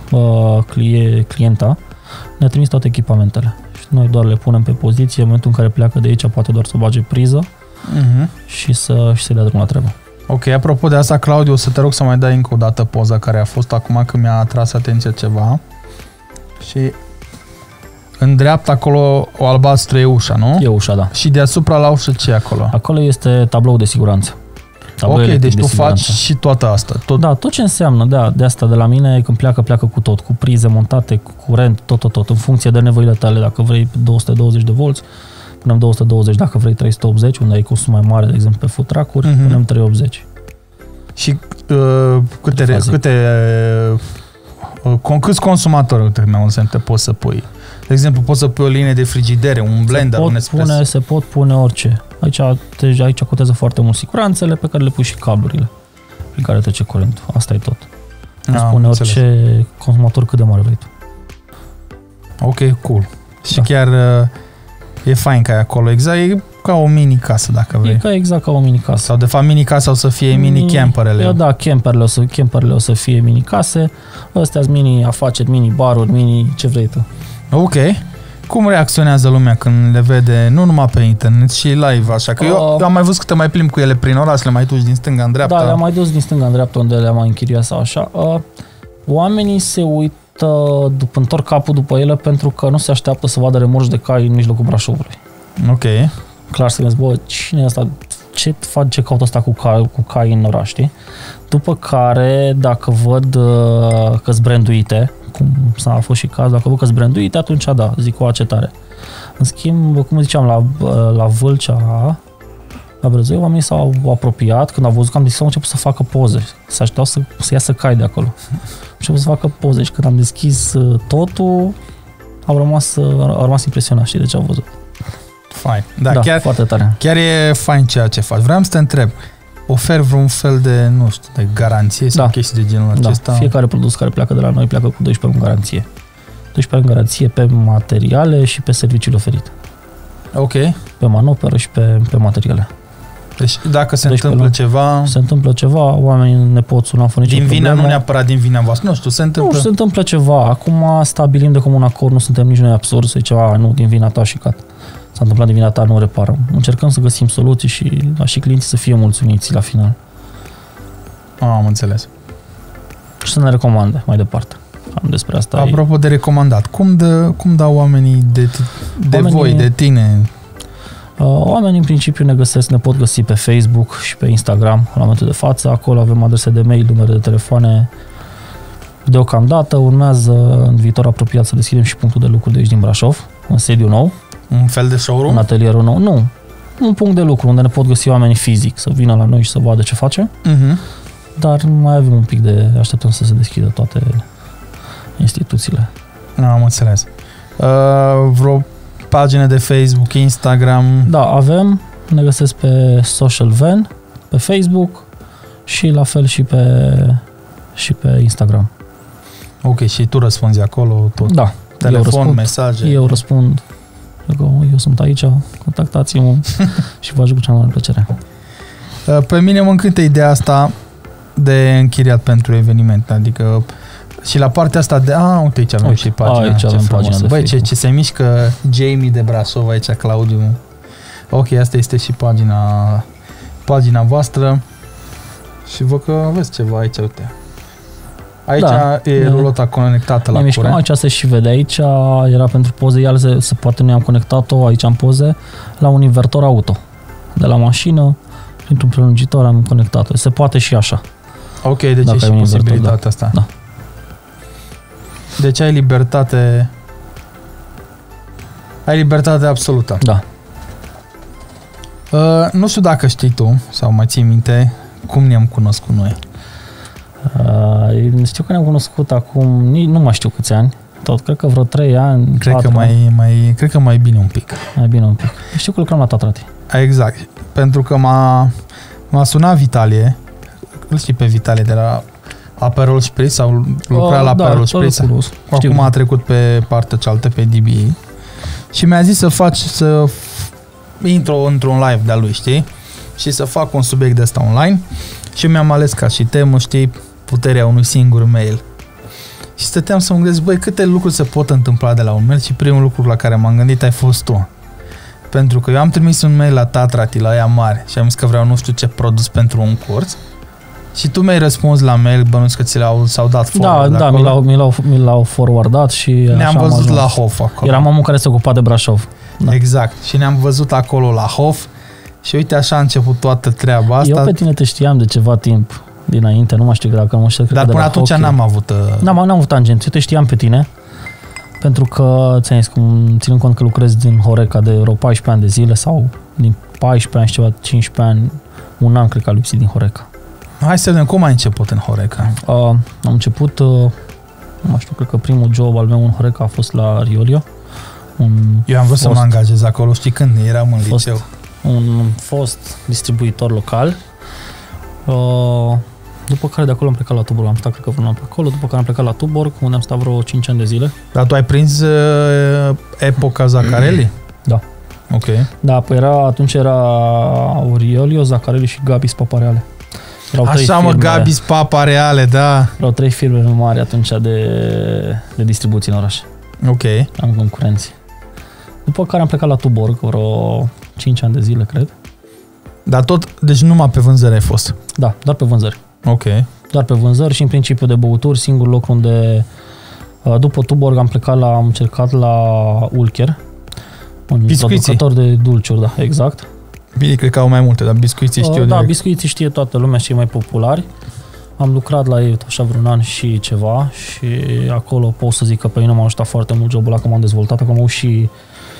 clienta ne-a trimis toate echipamentele. Și noi doar le punem pe poziție, în momentul în care pleacă de aici poate doar să bage priză uh-huh. și să și să dea drumul la treabă. Ok, apropo de asta, Claudiu, o să te rog să mai dai încă o dată poza care a fost acum când mi-a atras atenția ceva. Și în dreapta acolo o albastră e ușa, nu? E ușa, da. Și deasupra la ușă ce e acolo? Acolo este tablou de siguranță. Ok, deci tu faci și toată asta. Tot... Da, tot ce înseamnă, da, de asta de la mine, când pleacă, pleacă cu tot, cu prize montate, cu curent, tot, tot, tot, în funcție de nevoile tale. Dacă vrei două sute douăzeci de volți, punem două sute douăzeci, dacă vrei trei sute optzeci, unde ai consum mai mare, de exemplu pe food truck-uri, mm-hmm. punem trei sute optzeci. Și uh, câte, câte uh, con, câți consumatori te poți să pui? De exemplu, poți să pui o linie de frigidere, un blender, un espresso. Pune, se pot pune orice. Aici, te, aici contează foarte mult siguranțele pe care le pui și cablurile prin care trece curentul. Asta e tot. Poți pune orice înțeles. Consumator cât de mare vrei tu. Ok, cool. Și da. Chiar uh, e fain că ai acolo. Exact, e Ca o mini-casă, dacă vrei. E ca exact ca o mini-casă. Sau de fapt mini-casa o să fie mini-camperele. Da, camperele o, să, camperele o să fie mini-case, astea sunt mini-afaceri, mini-baruri, mini ce vrei tu. Ok. Cum reacționează lumea când le vede, nu numai pe internet, și live, așa? Că uh, eu, eu am mai văzut că te mai plimbi cu ele prin oraș, le mai duci din stânga în dreapta. Da, le-am mai dus din stânga în dreapta, unde le-am mai închiriat sau așa. Uh, oamenii se uită, după, întorc capul după ele pentru că nu se așteaptă să vadă remorci de cai în mijlocul Brașovului. Ok. Clar să gândesc, bă, cine e asta? Ce face caută asta cu cai, cu cai în oraș, știi? După care, dacă văd uh, că-s branduite, cum s-a fost și cazul, dacă văd că-s branduite, atunci da, zic o acetare. În schimb, cum ziceam, la, la Vâlcea, la Brăzoi, oamenii s-au apropiat, când au văzut că am deschis, au început să facă poze, să așteptau să, să iasă cai de acolo. Au început să facă poze și când am deschis totul, au rămas, au rămas impresionați, știi, de ce au văzut. Fain. Da, da, chiar, foarte tare. Chiar e fain ceea ce faci. Vreau să te întreb, oferi vreun fel de, nu știu, de garanție sau da. chestii de genul da. acesta? Fiecare produs care pleacă de la noi pleacă cu doisprezece ani în garanție. doisprezece ani în garanție pe materiale și pe serviciile oferite. Ok. Pe manoperă și pe, pe materiale. Deci dacă se doisprezece întâmplă luni, ceva... Se întâmplă ceva, oamenii ne pot suna fără nicio din vina, problemă. nu neapărat din vina voastră. Nu știu, se întâmplă... Nu, se întâmplă ceva. Acum stabilim de comun acord, nu suntem nici noi absurdi să zicem, a, nu, din vina ta și cat. S-a întâmplat din vina ta, nu reparăm. Încercăm să găsim soluții și, și clienții să fie mulțumiți la final. Am înțeles. Și să ne recomande mai departe. Am despre asta. Apropo e... de recomandat, cum, dă, cum dau oamenii de, de oamenii, voi, de tine? Uh, oamenii în principiu ne găsesc, ne pot găsi pe Facebook și pe Instagram la momentul de față. Acolo avem adrese de mail, numere de telefoane. Deocamdată urmează în viitor apropiat să deschidem și punctul de lucru de aici din Brașov, un sediu nou. Un fel de showroom? Un atelierul nou. Nu. Un punct de lucru unde ne pot găsi oamenii fizic, să vină la noi și să vadă ce facem. Uh-huh. Dar mai avem un pic de... așteptăm să se deschidă toate instituțiile. Am înțeles. Uh, vreo pagine de Facebook, Instagram? Da, avem. Ne găsesc pe Social Van, pe Facebook și la fel și pe, și pe Instagram. Ok, și tu răspunzi acolo tot? Da. Telefon, eu răspund, mesaje? Eu răspund. Eu, eu sunt aici, contactați-mă și vă ajut cu cea mai mare plăcere. Pe mine mă încântă ideea asta de închiriat pentru eveniment, adică și la partea asta de, a, uite aici avem uite, și pagina, aici avem pagina de băi, ce, ce se mișcă Jamie de Brașov aici, Claudiu. Ok, asta este și pagina pagina voastră și văd că aveți ceva aici, uite. Aici da, e rulota conectată la curent. Aici se și vede, aici era pentru poze, iar se, se poate noi am conectat-o aici în poze la un invertor auto. De la mașină, printr-un prelungitor am conectat-o. Se poate și așa. Ok, deci e și posibilitatea da. asta. Da. Deci ai libertate ai libertate absolută. Da. Uh, nu știu dacă știi tu sau mai ții minte cum ne-am cunoscut noi. Uh, știu că ne-am cunoscut acum, nu mai știu câți ani, tot, cred că vreo trei ani, cred că mai, mai, cred că mai bine un pic. Mai bine un pic. Știu că lucram la Tatrati. Exact, pentru că m-a, m-a sunat Vitalie, îl știi pe Vitalie de la Aperol Spritz sau lucra uh, la Aperol da, Spritz. Acum a trecut pe partea cealaltă, pe D B A. Și mi-a zis să faci, să intru într-un live de-a lui, știi? Și să fac un subiect de ăsta online. Și mi-am ales ca și temă, știi, puterea unui singur mail. Și stăteam să mă gândesc, băi, câte lucruri se pot întâmpla de la un mail și primul lucru la care m-am gândit ai fost tu. Pentru că eu am trimis un mail la Tatrati, la ea mare, și am zis că vreau nu știu ce produs pentru un curs. Și tu mi-ai răspuns la mail, bănuiesc că ți l-au, s-au dat forward. Da, da, mi l-au, mi, l-au, mi l-au forwardat și ne-am văzut la Hof acolo. Eram omul care se ocupa de Brașov. Da. Exact. Și ne-am văzut acolo la Hof. Și uite, așa a început toată treaba asta. Eu pe tine te știam de ceva timp dinainte, nu mai știu dacă nu știu. Dar până atunci hockey. n-am avut... Uh... N-am, n-am avut tangenți. Eu te știam pe tine, pentru că, ți-am zis, cum, ținând cont că lucrezi din Horeca de vreo paisprezece ani de zile sau din paisprezece ani și ceva, cincisprezece ani, un an cred că a lipsit din Horeca. Hai să vedem, cum ai început în Horeca? Uh, am început, uh, nu mai știu, cred că primul job al meu în Horeca a fost la Riolio. Un Eu am vrut fost, să mă angajez acolo, știi când? Eram în fost, liceu. Un fost distribuitor local. Uh, după care de acolo am plecat la Tuborg. Am stat, cred că vreun an pe acolo. După care am plecat la Tuborg, unde am stat vreo cinci ani de zile. Dar tu ai prins uh, epoca Zaccarelli? Da. Ok. Da, păi era, atunci era Aurelio, Zaccarelli și Gabis Papareale. Erau Așa mă, Gabis Papareale, da. Erau trei firme mari atunci de, de distribuție în oraș. Ok. Am concurenți. După care am plecat la Tuborg, vreo cinci ani de zile, cred. Dar tot, deci numai pe vânzări ai fost? Da, doar pe vânzări. Ok. Doar pe vânzări și în principiu de băuturi, singur loc unde după Tuborg am plecat la, am încercat la Ulcher, un biscuiții. producător de dulciuri, da, exact. Bine, cred că au mai multe, dar biscuiții știu uh, Da, direct. biscuiții știe toată lumea, cei mai populari. Am lucrat la ei așa vreun an și ceva și acolo pot să zic că pe mine m-a ajutat foarte mult jobul ăla, că m-am dezvoltat, că am avut și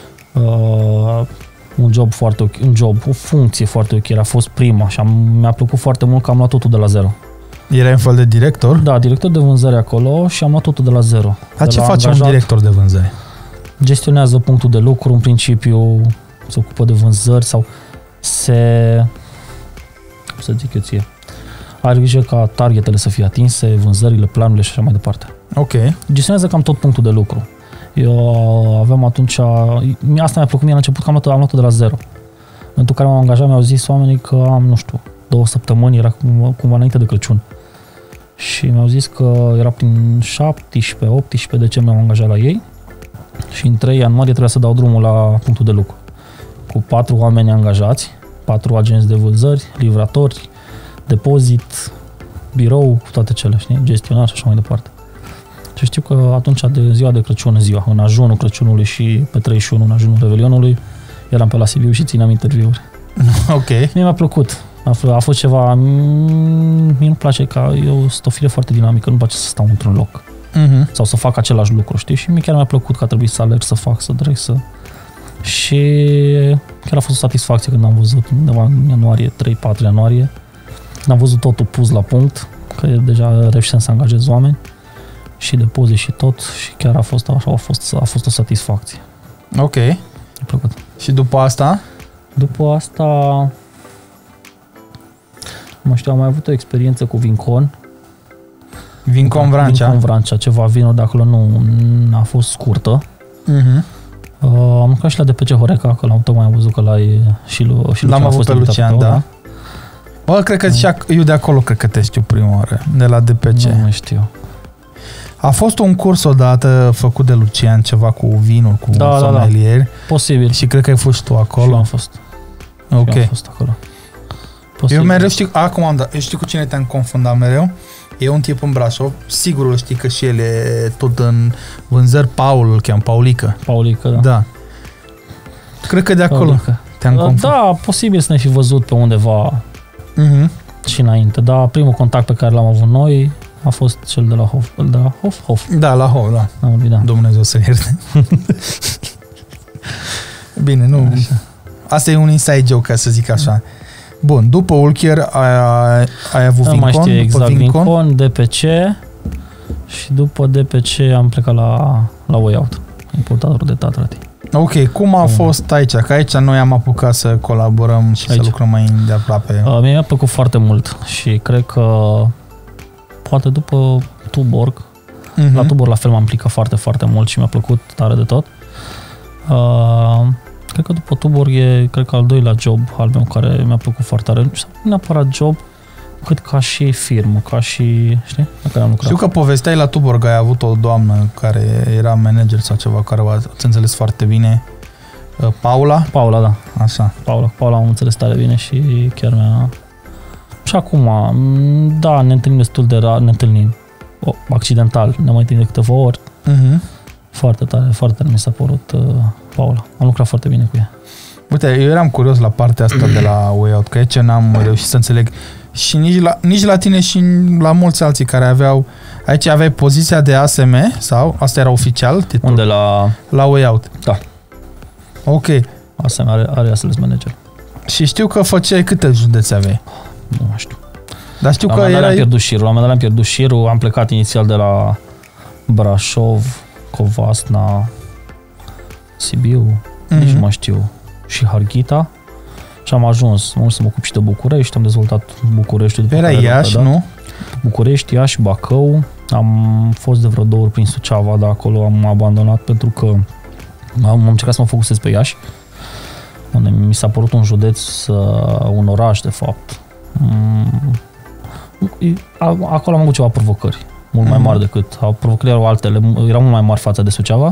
uh, un job foarte ok, un job, o funcție foarte ok, a fost prima și am, mi-a plăcut foarte mult că am luat totul de la zero. Erai un fel de director? Da, director de vânzări acolo și am luat totul de la zero. Dar ce la face angajat, un director de vânzări? Gestionează punctul de lucru, în principiu se ocupă de vânzări sau se, cum să zic eu ție, are grijă ca targetele să fie atinse, vânzările, planurile și așa mai departe. Ok. Gestionează cam tot punctul de lucru. Eu aveam atunci, asta mi-a plăcut mie la început, că am luat, am luat de la zero. În momentul în care m-am angajat, mi-au zis oamenii că am, nu știu, două săptămâni, era cumva înainte de Crăciun. Și mi-au zis că era prin șaptesprezece optsprezece decembrie m-am angajat la ei și în trei ianuarie trebuia să dau drumul la punctul de lucru. Cu patru oameni angajați, patru agenți de vânzări, livratori, depozit, birou, cu toate cele, știi, gestionar și așa mai departe. Și știu că atunci de ziua de Crăciun, în ziua, în ajunul Crăciunului și pe treizeci și unu, în ajunul Revelionului, eram pe la Sibiu și țineam interviuri. Ok. Mie mi-a plăcut. A, f- a fost ceva... Mie nu-mi place, ca eu sunt o fire foarte dinamică, nu-mi place să stau într-un loc. Mm-hmm. Sau să fac același lucru, știi? Și mie chiar mi-a plăcut că a trebuit să alerg, să fac, să trec, să... Și chiar a fost o satisfacție când am văzut undeva în ianuarie, trei patru ianuarie, când am văzut totul pus la punct, că deja reușeam să angajez oameni și depozit și tot și chiar a fost așa, a fost, a fost o satisfacție. Ok. Mi-a plăcut. Și după asta? După asta, mă știu, am mai avut o experiență cu Vincon. Vincon Vrancea. Vincon Vrancea, ceva vinul de acolo nu a fost scurtă. Mm-hmm. Uh, am lucrat și la D P C Horeca, că l-am tocmai am văzut că l-ai și, lu, și L-am Lucian a avut fost pe Lucian, invitat, da. Bă, cred că zicea, eu de acolo cred că te știu prima oară, de la D P C. Nu mai știu. A fost un curs odată făcut de Lucian, ceva cu vinul, cu Da, sommelier. da, da. Posibil. Și cred că ai fost tu Și acolo. eu am fost. Ok. Și eu am fost acolo. Posibil. Eu mereu știu, acum am dat, eu știu cu cine te-am confundat mereu. E un tip în Brașov, sigur îl știi că și el e tot în vânzări, Paul îl cheam, Paulică. Paulică, da. Da. Cred că de acolo Paulică. te-am confundat. Da, posibil să ne fi văzut pe undeva Mm-hmm. și înainte, dar primul contact pe care l-am avut noi a fost cel de la Hof. De la Hof? Hof. Da, la Ho, da. Am vorbit, da. Dumnezeu să ierte. Bine, nu. Așa. Asta e un inside joke, ca să zic așa. Bun, după Ulcher ai, ai avut Nu Vincon, mai știu după exact, Vincon, Vincon, D P C și după D P C am plecat la, la Way Out, importatorul de Tatrati. Ok, cum a Um. fost aici? Că aici noi am apucat să colaborăm și Aici. să lucrăm mai îndeaproape. Uh, mie mi-a plăcut foarte mult și cred că poate după Tuborg, Mm-hmm. la Tuborg la fel m-am implicat foarte, foarte mult și mi-a plăcut tare de tot. Uh, cred că după Tuborg e, cred că al doilea job al meu care mi-a plăcut foarte tare. Nu neapărat job, cât ca și firmă, ca și, știi, la care am lucrat. Știu că povesteai la Tuborg, ai avut o doamnă care era manager sau ceva, care ați înțeles foarte bine. Paula? Paula, da. Așa. Paula, Paula am înțeles tare bine și chiar mi-a... Și acum, da, ne întâlnim destul de rar, ne întâlnim o, accidental, ne mai întâlnim de câteva ori. Mm-hmm. Foarte tare, foarte tare mi s-a părut uh, Paula. Am lucrat foarte bine cu ea. Uite, eu eram curios la partea asta de la Way Out, că aici n-am reușit să înțeleg și nici la, nici la tine și la mulți alții care aveau, aici aveai poziția de A S M sau? Asta era oficial? Titlul? Unde la... La Way Out. Da. Ok. Asta are, are sales manager. Și știu că făceai câte județe aveai? Nu mai știu. Dar știu La că un moment dat erai... am pierdut șirul, la un moment dat am pierdut șirul, am plecat inițial de la Brașov, Covasna, Sibiu, mm-hmm. nici nu mai știu, și Harghita. Și am ajuns, am să mă ocup și de București, am dezvoltat Bucureștiul. După Era Iași, nu? București, Iași, Bacău. Am fost de vreo două ori prin Suceava, dar acolo am abandonat pentru că am, am încercat să mă focusez pe Iași. unde mi s-a părut un județ, un oraș, de fapt. Acolo am avut ceva provocări, mult mai mari decât, provocările erau altele, erau mult mai mari față de Suceava.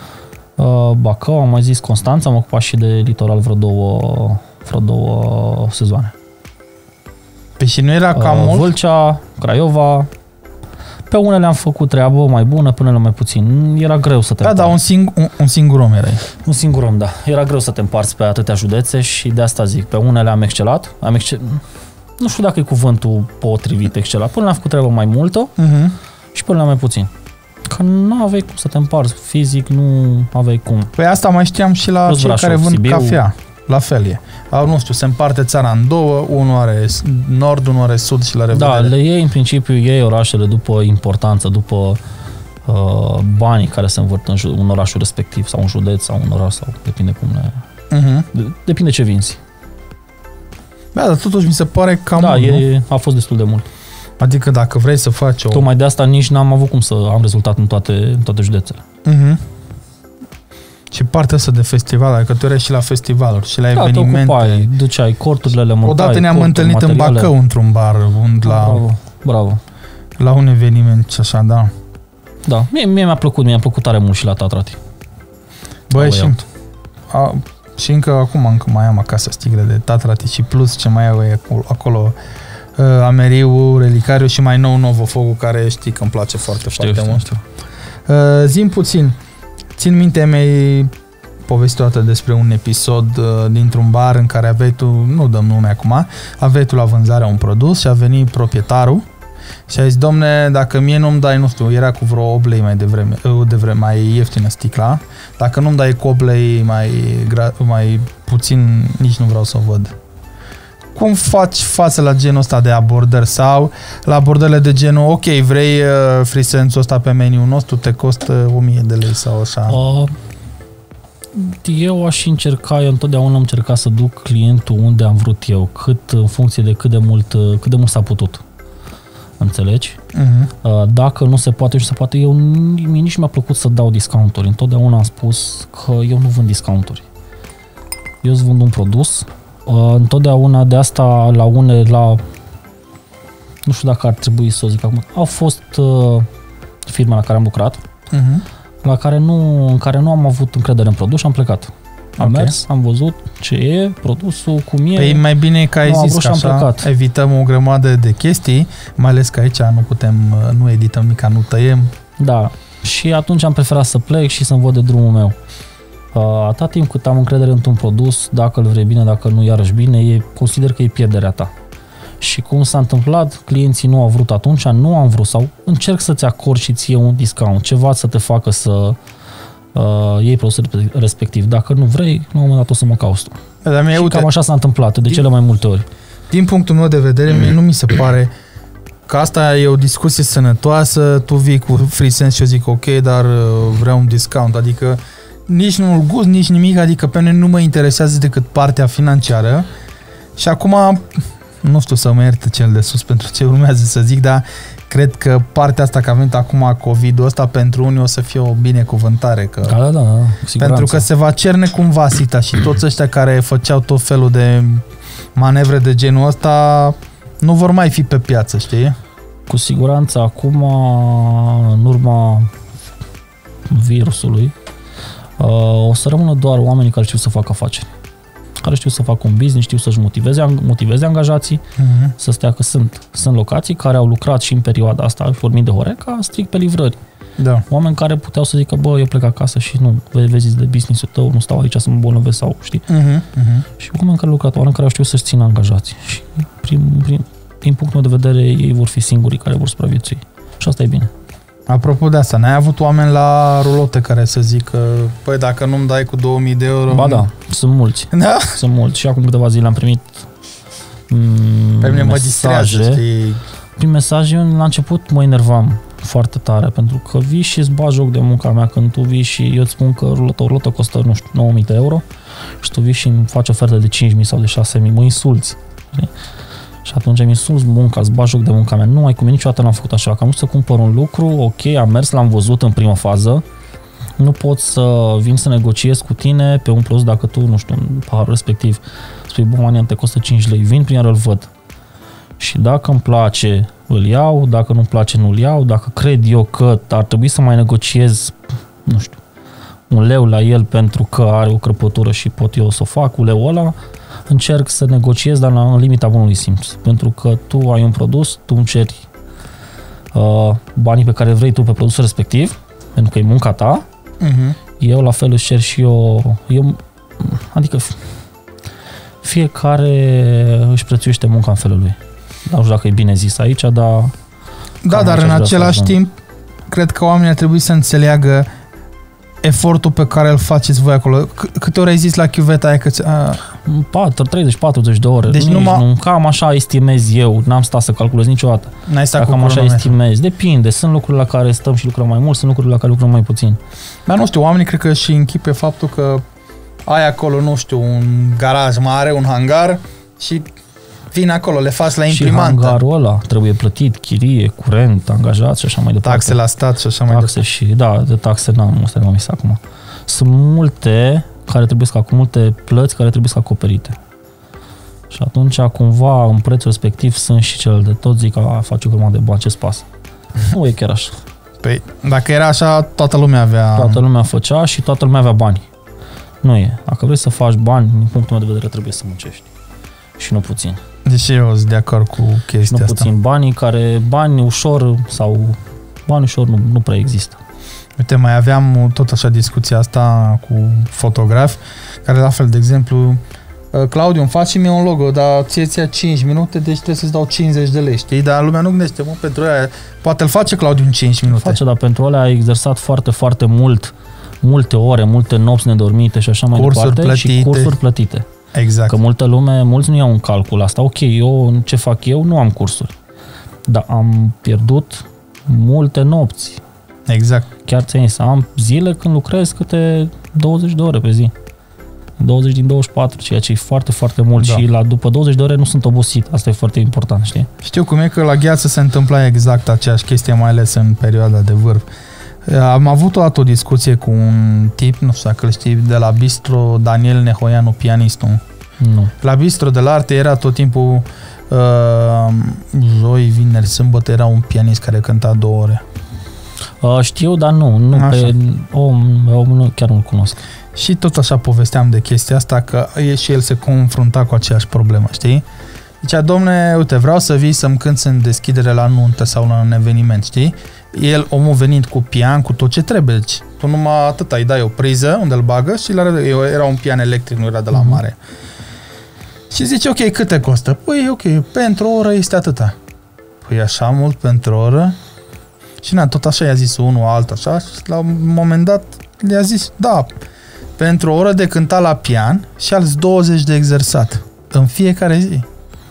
Bacău, am mai zis Constanța, am ocupat și de litoral vreo două, vreo două sezoane. Păi și nu era cam mult? Vâlcea, Craiova, pe unele am făcut treabă mai bună, pe unele mai puțin. Era greu să te Da, împarți. dar un, sing- un, un singur om erai. Un singur om, da. Era greu să te împarți pe atâtea județe și de asta zic, pe unele am excelat, am excel... nu știu dacă e cuvântul potrivit excelat, pe unele am făcut treabă mai multă uh-huh. și pe unele mai puțin. Că nu aveai cum să te împarți, fizic nu aveai cum. Păi asta mai știam și la Plus cei Brașov, care vând Sibiu. cafea. La fel e. Au, nu știu, se împarte țara în două, unul are nord, unul are sud și la revedere. Da, le iei în principiu, iei orașele după importanță, după uh, banii care se învârt în, în orașul respectiv sau un județ sau un oraș sau depinde cum le... Uh-huh. De, depinde ce vinzi. Da, dar totuși mi se pare cam Da, mult, e, a fost destul de mult. Adică dacă vrei să faci o... Tocmai de asta nici n-am avut cum să am rezultat în toate, în toate județele. Uh-huh. Și partea asta de festival, adică tu erai și la festivaluri și la da, evenimente. Te ocupai, duceai corturile, le montai. Odată ne-am corturi, întâlnit materiale. în Bacău într-un bar, und la, Bravo, bravo. la un eveniment și așa, da. Da, mie, mie mi-a plăcut, mi-a plăcut tare mult și la Tatrati. Băi, și, a, și încă acum încă mai am acasă sticle de Tatrati și plus ce mai au e acolo, acolo uh, Ameriu, Relicariu și mai nou Novofocul, care știi că îmi place foarte, știu, foarte știu, mult. știu. Uh, zi-mi puțin, țin minte, mi-ai povestit o dată despre un episod uh, dintr-un bar în care aveai tu, nu dăm nume acum, aveai tu la vânzare un produs și a venit proprietarul și a zis, domne, dacă mie nu-mi dai, nu știu, era cu vreo opt lei mai devreme, devreme mai ieftină sticla, dacă nu-mi dai cu opt lei mai, mai puțin, nici nu vreau să o văd. Cum faci față la genul ăsta de abordări sau la abordările de genul, ok, vrei uh, free sense-ul ăsta pe meniu-ul nostru, te costă o mie de lei sau așa? Uh, eu aș încerca, eu întotdeauna am încercat să duc clientul unde am vrut eu, cât în funcție de cât de mult, cât de mult s-a putut. Înțelegi? Uh-huh. Dacă nu se poate și se poate, eu mie nici mi-a plăcut să dau discounturi. Întotdeauna am spus că eu nu vând discounturi. Eu îți vând un produs. Întotdeauna de asta la une, la nu știu dacă ar trebui să o zic acum, au fost uh, firme la care am lucrat, uh-huh. la care nu, în care nu am avut încredere în produs și am plecat. Am okay. mers, am văzut ce e produsul, cum e. Păi mai bine că ai zis că așa plecat. Evităm o grămadă de chestii, mai ales că aici nu putem, nu edităm nimic, nu tăiem. Da, și atunci am preferat să plec și să-mi văd de drumul meu. Atâta timp cât am încredere într-un produs, dacă îl vrei bine, dacă nu iarăși bine, e, consider că e pierderea ta. Și cum s-a întâmplat, clienții nu au vrut atunci, nu am vrut sau încerc să-ți acord și ție un discount, ceva să te facă să uh, iei produsul respectiv. Dacă nu vrei, la un moment dat o să mă cauți tu. Dar mie, și uite, cam așa s-a întâmplat, de din, cele mai multe ori. Din punctul meu de vedere, mie nu mi se pare că asta e o discuție sănătoasă, tu vii cu free sense și eu zic ok, dar vreau un discount, adică nici nu-l gust, nici nimic, adică pe mine nu mă interesează decât partea financiară și acum, nu știu să mă ierte cel de sus pentru ce urmează să zic, dar cred că partea asta că a venit acum COVID-ul ăsta pentru unii o să fie o binecuvântare. Că, da, da, da, pentru că se va cerne cumva sita și toți ăștia care făceau tot felul de manevre de genul ăsta nu vor mai fi pe piață, știi? Cu siguranță acum, în urma virusului, o să rămână doar oamenii care știu să facă afaceri, care știu să facă un business, știu să-și motiveze, motiveze angajații, uh-huh. să stea, că sunt, sunt locații care au lucrat și în perioada asta, vorbim de Horeca, strict pe livrări. Da. Oameni care puteau să zică, bă, eu plec acasă și nu, vezi de business-ul tău, nu stau aici să mă îmbolnăvesc sau, știi? Uh-huh. Uh-huh. Și oameni care au lucrat, oameni care au știut să-și țină angajații. Și prin, prin, din punctul meu de vedere, ei vor fi singurii care vor supraviețui. Și asta e bine. Apropo de asta, n-ai avut oameni la rulote care să zică, păi dacă nu-mi dai cu două mii de euro... Ba da, sunt mulți. Da? Sunt mulți. Și acum câteva zile am primit m- Pe mine mă distrează, știi? Prin mesaje, la început mă enervam foarte tare, pentru că vii și îți bagi joc de munca mea când tu vii și eu îți spun că rulotă, rulotă costă, nu știu, nouă mii de euro și tu vii și îmi faci ofertă de cinci mii sau de șase mii, mă insulți. Știi? Și atunci îmi insulți munca, îți bagi joc de munca mea. Nu ai cu mine, niciodată n-am făcut așa. Că am vrut să cumpăr un lucru, ok, am mers, l-am văzut în prima fază, Nu pot să vin să negociez cu tine pe un produs dacă tu, nu știu, în paharul respectiv spui, bă, maniam, te costă cinci lei, vin prin el, îl văd. Și dacă îmi place, îl iau, dacă nu-mi place, nu-l iau, dacă cred eu că ar trebui să mai negociez, nu știu, un leu la el pentru că are o crăpătură și pot eu să o fac, un leu ăla, încerc să negociez, dar la limita bunului simț. Pentru că tu ai un produs, tu îmi ceri uh, banii pe care vrei tu pe produsul respectiv, pentru că e munca ta, uh-huh. Eu la fel își cer și eu, eu adică fiecare își prețuiește munca în felul lui. Nu știu dacă e bine zis aici, dar... Da, dar în același timp, cred că oamenii ar trebui să înțeleagă efortul pe care îl faceți voi acolo. C- câte ori ai zis la chiuveta aia că... patru, treizeci, patruzeci de ore. Deci numai... nu, cam așa estimez eu, n-am stat să calculez niciodată. N-ai stat Dacă cu cam așa estimez. Depinde, sunt lucruri la care stăm și lucrăm mai mult, sunt lucruri la care lucrăm mai puțin. Dar nu știu, oamenii cred că și închipe faptul că ai acolo, nu știu, un garaj mare, un hangar și vine acolo, le faci la imprimantă. Și hangarul ăla trebuie plătit, chirie, curent, angajați și așa mai departe. Taxe la stat și așa mai taxe departe. Și, da, de taxe n-am, ăsta n-am acum. Sunt multe care trebuie să acum, multe plăți care trebuie să acoperite. Și atunci, cumva, în prețul respectiv sunt și cel de tot zic, a, face o grămadă de bani, ce-ți pasă? Nu e chiar așa. Păi, dacă era așa, toată lumea avea... Toată lumea făcea și toată lumea avea bani. Nu e. Dacă vrei să faci bani, din punctul meu de vedere, trebuie să muncești. Și nu puțin. Deși eu sunt de acord cu chestia și nu asta. puțin banii care, bani ușor sau bani ușor nu, nu prea există. Uite, mai aveam tot așa discuția asta cu fotografi, care la fel, de exemplu, Claudiu, îmi faci mie un logo, dar ție ți-a cinci minute, deci trebuie să-ți dau cincizeci de lei, știi? Dar lumea nu gândește, mă, pentru aia, poate îl face Claudiu în cinci minute. Face, dar pentru alea a exersat foarte, foarte mult, multe ore, multe nopți nedormite și așa mai cursuri departe plătite. Și cursuri plătite. Exact. Că multă lume, mulți nu iau un calcul asta. Ok, eu ce fac eu? Nu am cursuri. Dar am pierdut multe nopți. Exact. Chiar ți-am zis, am zile când lucrez câte douăzeci de ore pe zi. douăzeci din douăzeci și patru, ceea ce e foarte, foarte mult. Da. Și la după douăzeci de ore nu sunt obosit. Asta e foarte important, știi? Știu cum e că la Gheață se întâmpla exact aceeași chestie, mai ales în perioada de vârf. Am avut o dată o discuție cu un tip, nu știu dacă îl știi, de la Bistro, Daniel Nehoianu, pianistul. Nu. La Bistro de la Arte era tot timpul uh, joi, vineri, sâmbătă era un pianist care cânta două ore. Uh, știu, dar nu, nu pe om, om nu, chiar nu-l cunosc. Și tot așa povesteam de chestia asta, că și el se confrunta cu aceeași problemă, știi? Zicea, domne, uite, vreau să vii să-mi cânți în deschidere la nuntă sau la un eveniment, știi? El, omul venind cu pian, cu tot ce trebuie, deci tu numai atât îi dai o priză unde îl bagă și la era un pian electric, nu era de la mare. Mm-hmm. Și zice, ok, cât te costă? Păi, ok, pentru o oră este atâta. Păi așa mult pentru o oră? Și na, tot așa i-a zis unul, altul, așa, și la un moment dat le-a zis, da, pentru o oră de cântat la pian și alți douăzeci de exersat în fiecare zi.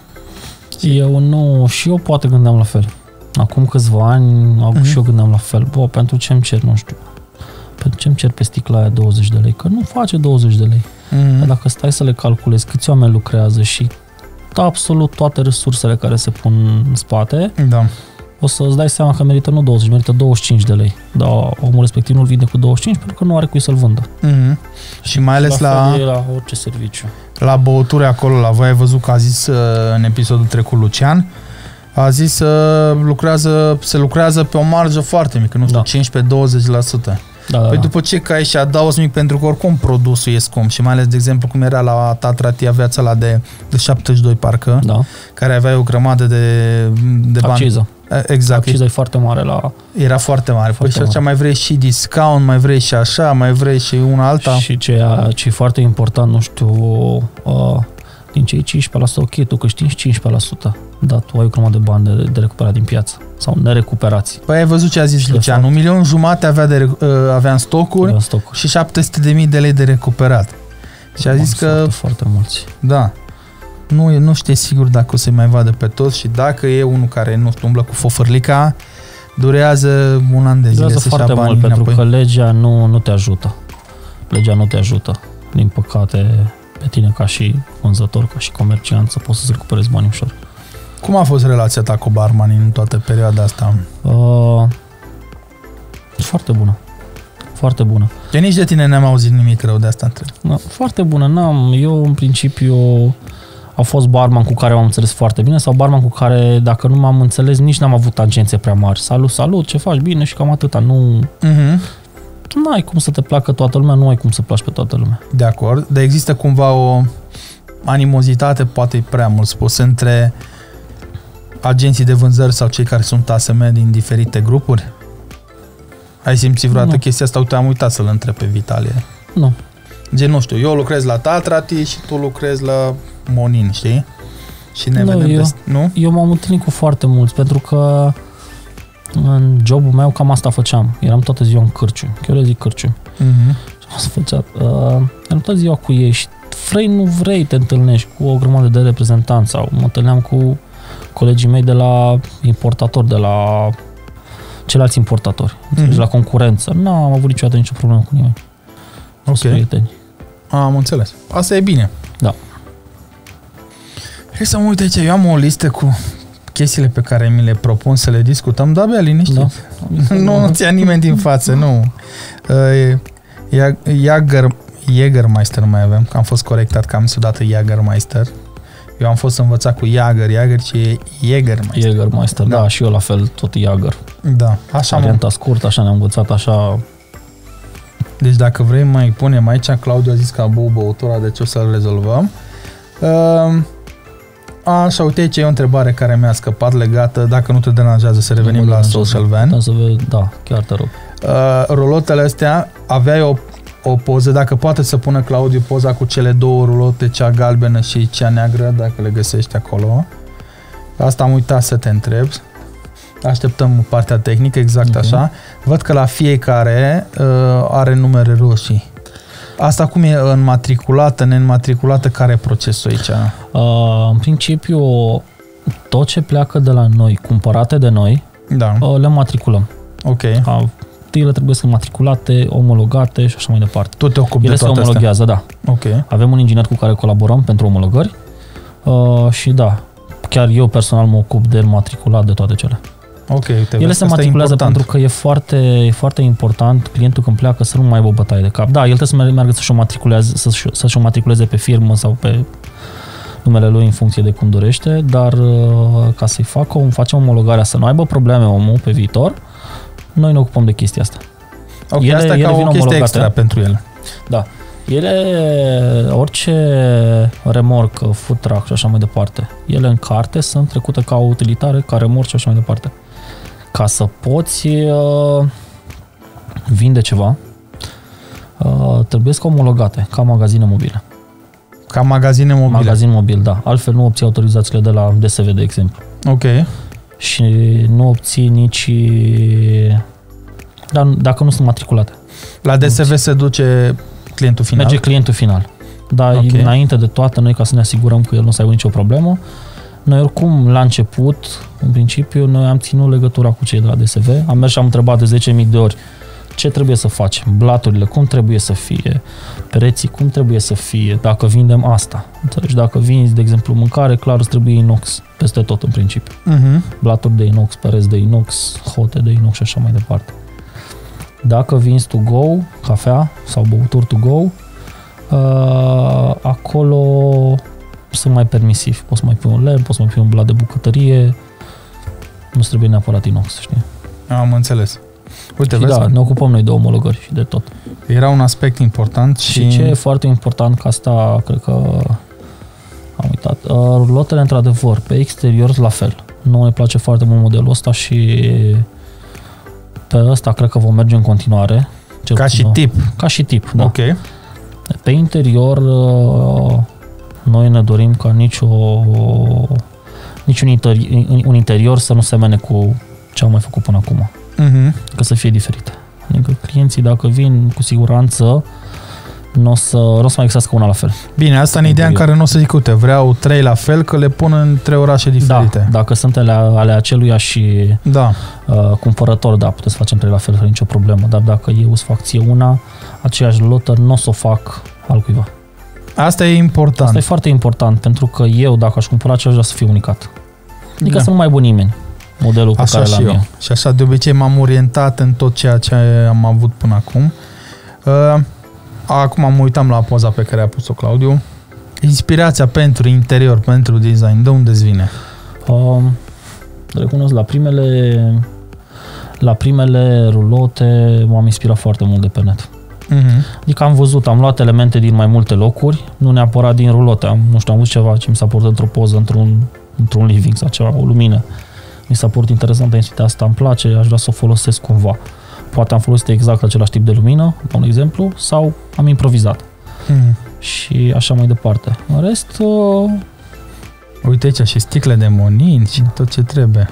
Eu nu, și eu poate gândeam la fel. Acum câțiva ani, mm-hmm. și eu gândeam la fel. Bă, pentru ce îmi cer, nu știu. Pentru ce îmi cer pe sticla aia douăzeci de lei? Că nu face douăzeci de lei. Mm-hmm. Dar dacă stai să le calculezi câți oameni lucrează și absolut toate resursele care se pun în spate, da. O să îți dai seama că merită nu douăzeci, merită douăzeci și cinci de lei. Dar omul respectiv nu-l vinde cu douăzeci și cinci pentru că nu are cui să-l vândă. Mm-hmm. Și, și mai ales la, la, la orice serviciu. La băuturi acolo, la voi ai văzut că a zis în episodul trecut Lucian, a zis că lucrează, se lucrează pe o marjă foarte mică, nu știu, da. cincisprezece douăzeci la sută. Da, păi da, după ce cai și adauzi mic, pentru că oricum produsul e scump și mai ales, de exemplu, cum era la Tatra Tia viața la de, de șaptezeci și doi parcă, da. Care avea o grămadă de, de bani. Acciză. Exact. Acciza e foarte mare la... Era foarte mare. Foarte păi și așa mai vrei și discount, mai vrei și așa, mai vrei și una alta. Și ce, ce e foarte important, nu știu, uh, din cei cincisprezece la sută, ok, tu câștigi cincisprezece la sută, dar tu ai o grămadă de bani de, de recuperat din piață sau nerecuperați. Păi ai văzut ce a zis Lucian, un milion jumate avea, de, uh, avea în stocuri, avea stocuri și șapte sute de mii de lei de recuperat. Și a zis că... Foarte, foarte mulți. Da. Nu, nu știe sigur dacă o să-i mai vadă pe toți și dacă e unul care nu umblă cu fofărlica, durează un an de zile durează să-și foarte ia mult, pentru înapoi. Că legea nu, nu te ajută. Legea nu te ajută. Din păcate, pe tine ca și vânzător, ca și comerciant, să poți să-ți recuperezi bani ușor. Cum a fost relația ta cu barmanii în toată perioada asta? Uh, foarte bună. foarte bună. Eu nici de tine n-am auzit nimic rău, de asta întreb. Da, foarte bună, n-am, eu în principiu a fost barman cu care m-am înțeles foarte bine sau barman cu care, dacă nu m-am înțeles, nici n-am avut tangențe prea mari. Salut, salut, ce faci? Bine și cam atâta. Nu Uh-huh. ai cum să te placă toată lumea, nu ai cum să placi pe toată lumea. De acord, dar există cumva o animozitate, poate e prea mult spus, între agenții de vânzări sau cei care sunt A S M din diferite grupuri? Ai simțit vreodată Nu. chestia asta? Uite, am uitat să-l întreb pe Vitalie. Nu. Gen, nu știu, eu lucrez la Tatrati și tu lucrezi la Monin, știi? Și ne Nu, vedem eu- peste... Nu? Eu m-am întâlnit cu foarte mulți, pentru că în jobul meu cam asta făceam. Eram toată ziua în cârciumi, că eu le zic cârciumi. Mhm. Și am să făcea, uh, eram toată ziua cu ei și vrei, nu vrei, te întâlnești cu o grămadă de reprezentanți sau mă întâlneam cu colegii mei de la importatori, de la ceilalți importatori, Mhm. mm-hmm. la concurență. Nu am avut niciodată nicio problemă cu nimeni. Ok. Sunt prieteni. Am înțeles. Asta e bine. Da. Hai să mă uit aici. Eu am o listă cu chestiile pe care mi le propun să le discutăm, dar abia liniștit. Da. Nu, nu ți-a nimeni din față, nu. Jäger, Jägermeister mai avem, că am fost corectat, că am zis odată Jägermeister. Eu am fost învățat cu Jäger, Jäger, ci e Jägermeister. Jägermeister, da. da, și eu la fel, tot Jäger. Da, așa mă. Varianta scurt, așa ne-am învățat, așa. Deci dacă vrei mai punem aici, Claudiu a zis că a băut băutura, deci o să-l rezolvăm. Uh, așa, uite aici e o întrebare care mi-a scăpat legată, dacă nu te deranjează să revenim la Social Van. Da, să vezi, da, chiar te rog. Uh, rulotele astea, aveai o, o poză, dacă poate să pună Claudiu poza cu cele două rulote, cea galbenă și cea neagră, dacă le găsești acolo. Asta am uitat să te întreb. Așteptăm partea tehnică, exact Ok. așa. Văd că la fiecare uh, are numere roșii. Asta cum e înmatriculată, neînmatriculată, care e procesul aici? Uh, în principiu, tot ce pleacă de la noi, cumpărate de noi, Da, uh, le matriculăm. ok. Uh, ele trebuie să matriculate, omologate și așa mai departe. Tu te ocupi Ele de se toate astea. omologhează, da. Ok. Avem un inginer cu care colaborăm pentru omologări uh, și da, chiar eu personal mă ocup de matriculat de toate cele. Ok, uite, Ele vezi, se asta e matriculează important. pentru că e foarte, e foarte important clientul când pleacă să nu mai aibă o bătaie de cap. Da, el trebuie să meargă, meargă să-și o matriculeze, să-și, să-și o matriculeze pe firmă sau pe numele lui în funcție de cum dorește, dar uh, ca să-i facă, om, facem omologarea să nu aibă probleme omul pe viitor, noi ne ocupăm de chestia asta. Ok, ele- asta e ele ca o vin chestie omologate. extra pentru el. Da. Ele, orice remorcă, food truck și așa mai departe, ele în carte sunt trecute ca utilitare, ca remorci și așa mai departe. Ca să poți uh, vinde ceva, uh, trebuie să omologate, ca magazine mobile. Ca magazine mobile. Magazin mobil, da. Altfel nu obții autorizațiile de la D S V, de exemplu. Ok. Și nu obții nici... Dar dacă nu sunt matriculate. La D S V se duce clientul final? Merge clientul final. Dar Ok. înainte de toate, noi ca să ne asigurăm că el nu să aibă nicio problemă, noi oricum, la început, în principiu, noi am ținut legătura cu cei de la D S V, am mers și am întrebat de zece mii de ori ce trebuie să facem, blaturile, cum trebuie să fie, pereții, cum trebuie să fie, dacă vindem asta. Înțelegi? Dacă vinzi, de exemplu, mâncare, clar îți trebuie inox peste tot, în principiu. Uh-huh. Blaturi de inox, pereți de inox, hote de inox și așa mai departe. Dacă vinzi to go, cafea sau băuturi to go, uh, acolo sunt mai permisivi. Poți să mai pui un lemn, poți să mai pui un blat de bucătărie, nu trebuie neapărat inox, știi? Am înțeles. Uite, Și vezi, da, ne ocupăm noi de omologări și de tot. era un aspect important și... Și ce e foarte important, că asta cred că am uitat, uh, rulotele într-adevăr, pe exterior la fel. Nu ne place foarte mult modelul ăsta și pe ăsta cred că vom merge în continuare. Cel Ca puțin, și nu? tip. Ca și tip, da. Ok. Pe interior uh, noi ne dorim ca nicio, niciun interior, un interior să nu semene cu ce am mai făcut până acum. Uh-huh. Că să fie diferite. Adică clienții dacă vin cu siguranță nu o să, n-o să mai găsească una la fel. Bine, asta în ideea în care nu o să zic, uite, vreau trei la fel, că le pun în trei orașe diferite. Da, dacă sunt ale, ale aceluia și Da. uh, cumpărător, da, puteți să facem trei la fel, fără nicio problemă. Dar dacă eu îți fac ție una, aceeași lotă nu o să o fac altcuiva. Asta e important. Asta e foarte important, pentru că eu, dacă aș cumpăra ce aș vrea să fiu unicat. Adică Da. să nu mai aibă nimeni modelul pe Așa care și l-am eu. eu. Și așa de obicei m-am orientat în tot ceea ce am avut până acum. Uh, acum mă uitam la poza pe care a pus-o Claudiu. Inspirația pentru interior, pentru design, de unde îți vine? Uh, recunosc, la primele, la primele rulote m-am inspirat foarte mult de pe net. Uh-huh. Adică am văzut, am luat elemente din mai multe locuri, nu neapărat din rulote. Am, nu știu, am văzut ceva ce mi s-a părut într-o poză, într-un, într-un living sau ceva, o lumină. Mi s-a părut interesantă inspirația asta, îmi place, aș vrea să o folosesc cumva. Poate am folosit exact același tip de lumină, un exemplu, sau am improvizat. Uh-huh. Și așa mai departe. În rest... Uh... Uite aici și sticle de monin și tot ce trebuie.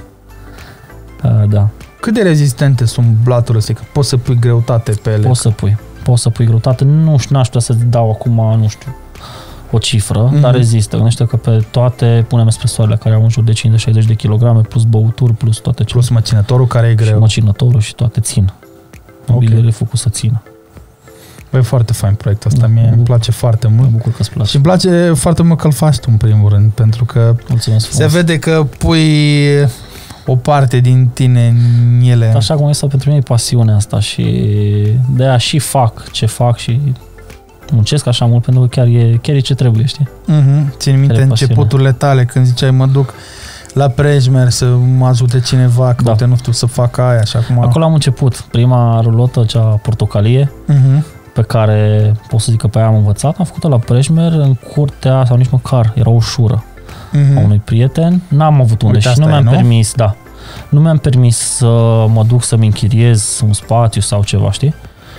Uh, da. Cât de rezistente sunt blaturile astea? Că poți să pui greutate pe ele? Poți să pui. Poți să pui greutate. Nu știu, n-aș putea să-ți dau acum, nu știu, o cifră, mm-hmm. dar rezistă. Gândește că pe toate punem espresoarele care au în jur de cincizeci șaizeci de kilograme, plus băuturi, plus toate cele. Plus măcinătorul care e greu. Și măcinătorul și toate țin. Mobilierul okay. e făcut să țină. Băi, foarte fain proiectul ăsta, mie îmi place foarte mult. Mă bucur că îți place. Și îmi place foarte mult că îl faci tu în primul rând, pentru că mulțumesc se frumos. vede că pui o parte din tine în ele. Așa cum este, pentru mine e pasiunea asta și de aia și fac ce fac și muncesc așa mult pentru că chiar e, chiar e ce trebuie, știi? Uh-huh. Țin minte începuturile tale când ziceai mă duc la Prejmer să mă ajute cineva, că da. Uite, nu știu, să fac aia și acum... Acolo am început. Prima rulotă, cea portocalie, uh-huh. pe care pot să zic că pe aia am învățat, am făcut-o la Prejmer în curtea, sau nici măcar, era o ușură uh-huh. a unui prieten. N-am avut unde Uite, și nu mi-am e, nu? permis, da, nu mi-am permis să mă duc să-mi închiriez un spațiu sau ceva, știi?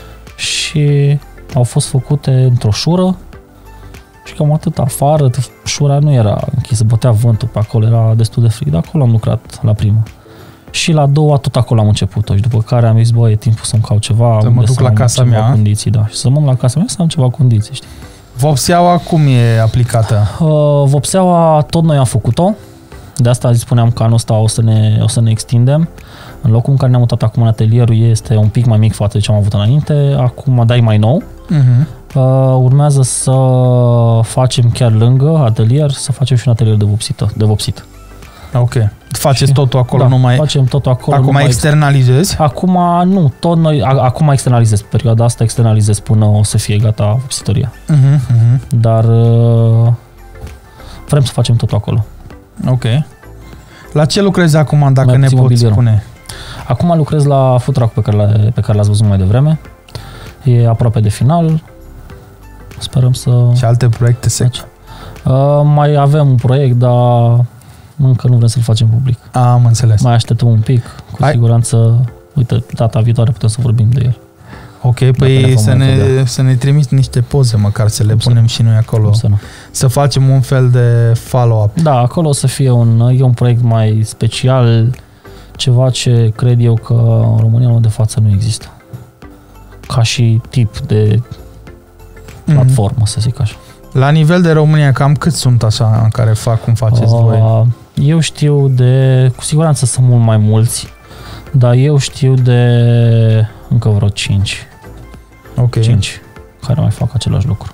Și au fost făcute într-o șură și cam atât afară, șura nu era închisă, bătea vântul pe acolo, era destul de frig, dar acolo am lucrat la prima. Și la a doua tot acolo am început-o și după care am zis, bă, e timpul să-mi caut ceva, să mă duc la casa mea, condiții, da, și să mă duc la casa mea să am ceva condiții, știi? Vopseaua cum e aplicată? Uh, vopseaua tot noi am făcut-o, de asta spuneam că anul ăsta o să ne, o să ne extindem. În locul în care ne-am mutat acum în atelierul este un pic mai mic față de ce am avut înainte, acum dai mai nou. Uh-huh. Uh, urmează să facem chiar lângă atelier, să facem și un atelier de vopsită, de vopsit. Ok. Faceți și, totul acolo, da, nu mai... facem totul acolo. Acum mai externalizezi? Acum nu, tot noi, a, acum externalizez, perioada asta externalizez până o să fie gata vopsitoria. Uh-huh, uh-huh. Dar uh, vrem să facem totul acolo. Ok. La ce lucrezi acum, dacă ne poți spune? Acum lucrez la food truck pe care, pe care l-ați văzut mai devreme. E aproape de final. Sperăm să... Și alte proiecte sec? Uh, mai avem un proiect, dar încă nu vrem să-l facem public. Am înțeles. Mai așteptăm un pic. Cu Hai. siguranță, uite, data viitoare putem să vorbim de el. Ok, păi să ne, să ne trimiți niște poze măcar, să le punem și noi acolo. Să, să facem un fel de follow-up. Da, acolo o să fie un, e un proiect mai special, ceva ce cred eu că în România de față nu există. Ca și tip de platformă, mm-hmm. să zic așa. La nivel de România, cam cât sunt așa în care fac cum faceți uh, voi? Eu știu de, cu siguranță sunt mult mai mulți, dar eu știu de încă vreo cinci. Ok. cinci care mai fac același lucru.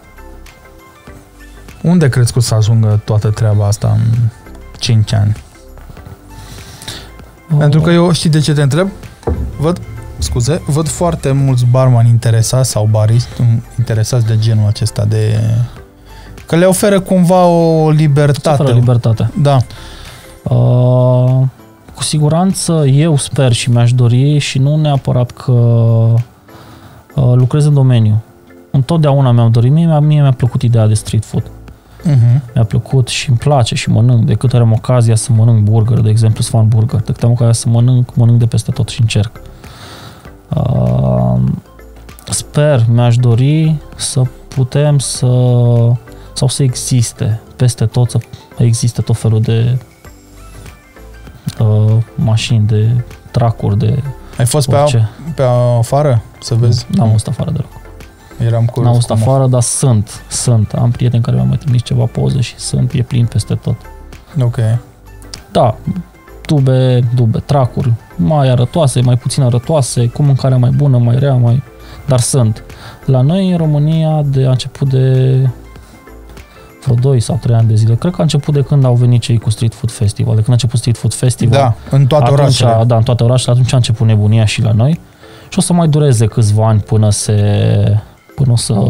Unde crezi că o să ajungă toată treaba asta în cinci ani? Uh. Pentru că eu, știi de ce te întreb? Văd, scuze, văd foarte mulți barmani interesați sau baristi interesați de genul acesta de... Că le oferă cumva o libertate. Oferă libertate. Da. Uh, cu siguranță eu sper și mi-aș dori și nu neapărat că uh, lucrez în domeniu. Întotdeauna mi-am dorit, mie, mie mi-a plăcut ideea de street food. Uh-huh. Mi-a plăcut și îmi place și mănânc. De câte ori am ocazia să mănânc burger, de exemplu, să fac burger. De câte am ocazia să mănânc, mănânc de peste tot și încerc. Uh, sper, mi-aș dori să putem să sau să existe peste tot, să existe tot felul de uh, mașini, de truck-uri, de Ai fost pe, a, pe afară să vezi? Nu, n-am fost afară deloc. Eram curios. N-am fost afară, dar sunt, sunt. Am prieteni care mi-au mai trimis ceva poze și sunt, e plin peste tot. Ok. Da, tube, dube, truck-uri, mai arătoase, mai puțin arătoase, cu mâncarea mai bună, mai rea, mai... Dar sunt. La noi, în România, de a început de vreo doi sau trei ani de zile. Cred că a început de când au venit cei cu Street Food Festival. De când a început Street Food Festival. Da, în toate atunci, orașele. Da, în toate orașele. Atunci a început nebunia și la noi. Și o să mai dureze câțiva ani până se până o să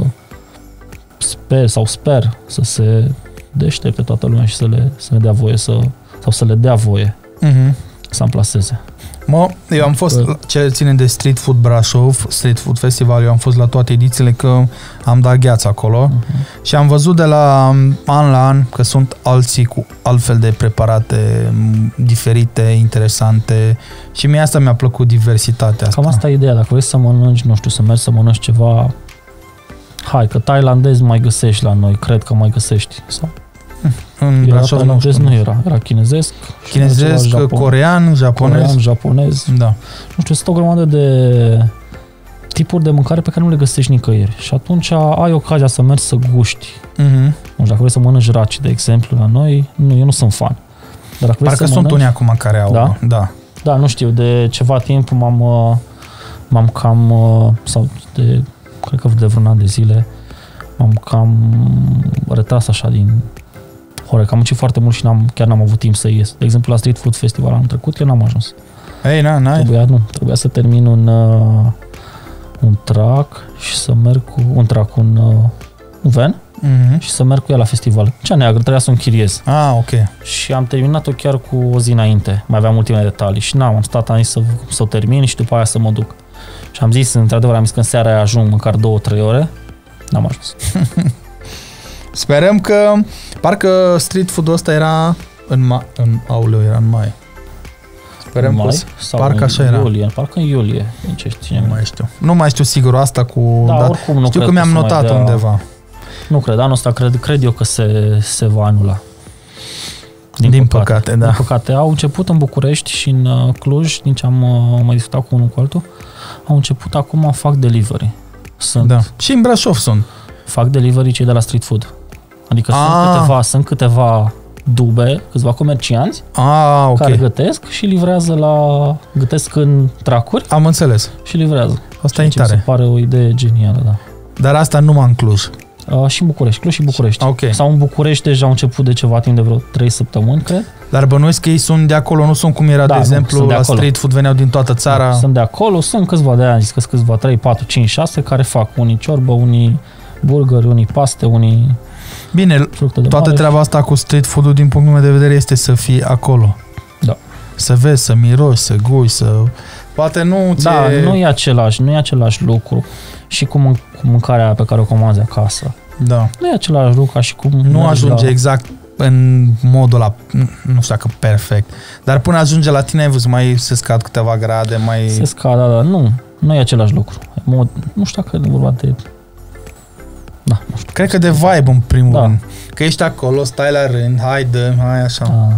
sper sau sper să se deștepte toată lumea și să le, să le dea voie să, sau să le dea voie Uh-huh. să amplaseze. Mă, eu am fost, ce ține de Street Food Brașov, Street Food Festival, eu am fost la toate edițiile că am dat gheață acolo uh-huh. și am văzut de la an la an că sunt alții cu altfel de preparate diferite, interesante și mie asta mi-a plăcut, diversitatea asta. Cam asta e ideea, dacă vrei să mănânci, nu știu, să mergi să mănânci ceva, hai, că thailandez mai găsești la noi, cred că mai găsești, sau? În Brașov nu știu. Nu era, era chinezesc. Chinezesc, Japon, corean, japonez. Corean, japonez. Da. Nu știu, sunt o grămadă de tipuri de mâncare pe care nu le găsești nicăieri. Și atunci ai ocazia să mergi să guști. Uh-huh. Nu știu, dacă vrei să mănânci raci, de exemplu, la noi, nu, eu nu sunt fan. Dar dacă Parcă sunt mănânci, unii acum care au. Da? Da. Da, nu știu, de ceva timp m-am, m-am cam, sau de, cred că de vreun an de zile, m-am cam retras așa din Horeca. Am muncit foarte mult și n-am, chiar n-am avut timp să ies. De exemplu, la Street Food Festival anul trecut, eu n-am ajuns. Ei, na, n-ai. Trebuia, nu, trebuia să termin un, uh, un track și să merg cu un track, un, uh, un van uh-huh. și să merg cu ea la festival. Cea neagră, trebuia să o închiriez. Ah, ok. Și am terminat-o chiar cu o zi înainte. Mai aveam ultimele detalii și n-am, am stat, am zis să, să o termin și după aia să mă duc. Și am zis, într-adevăr, am zis că în seara aia ajung măcar două, trei ore. N-am ajuns. Sperăm că, parcă street food-ul ăsta era în, ma- în auleu, era în mai. Sperăm mai, că sau parcă în așa era. Iulie, parcă în iulie, în ce știu. Nu mai știu. Nu mai știu sigur asta cu... Da, dar oricum nu știu cred că mi-am că notat dea... undeva. Nu cred, anul ăsta cred, cred eu că se, se va anula. Din, Din păcate, păcate, da. Din păcate. Au început în București și în Cluj, din ce am mai discutat cu unul cu altul, au început acum, fac delivery. Sunt. Da. Și în Brașov sunt. Fac delivery cei de la street food. Adică sunt câteva, sunt câteva dube, câțiva comercianți ah, okay. care gătesc și livrează la... gătesc în tracuri. Am înțeles. Și livrează. Asta e tare. Mi se pare o idee genială, da. Dar asta numai în Cluj. Uh, și în București, Cluj și București. Okay. Sau în București deja au început de ceva timp de vreo trei săptămâni, cred. Dar bănuiesc că ei sunt de acolo, nu sunt cum era, da, de exemplu, nu, de la acolo. street food, veneau din toată țara. Da, sunt de acolo, sunt câțiva de aia, am zis că sunt câțiva, trei, patru, cinci, șase, care fac unii ciorbă, unii burgeri, unii paste, unii... Bine, toată treaba asta cu street food-ul, din punctul meu de vedere, este să fii acolo. Da. Să vezi, să miroși, să gui, să... Poate nu ți-e... Da, nu e același, nu e același lucru. Și cu, mânc- cu mâncarea pe care o comanzi acasă. Da. Nu e același lucru ca și cum... Nu ajunge la... exact în modul ăla, nu știu dacă perfect, dar până ajunge la tine, ai văzut, mai se scad câteva grade, mai... Se scad, da, da, nu, nu e același lucru. Mod, nu știu dacă e vorba de... Da, nu știu. Cred că de vibe în primul da. rând. Că ești acolo, stai la rând, hai dă, hai așa. Da.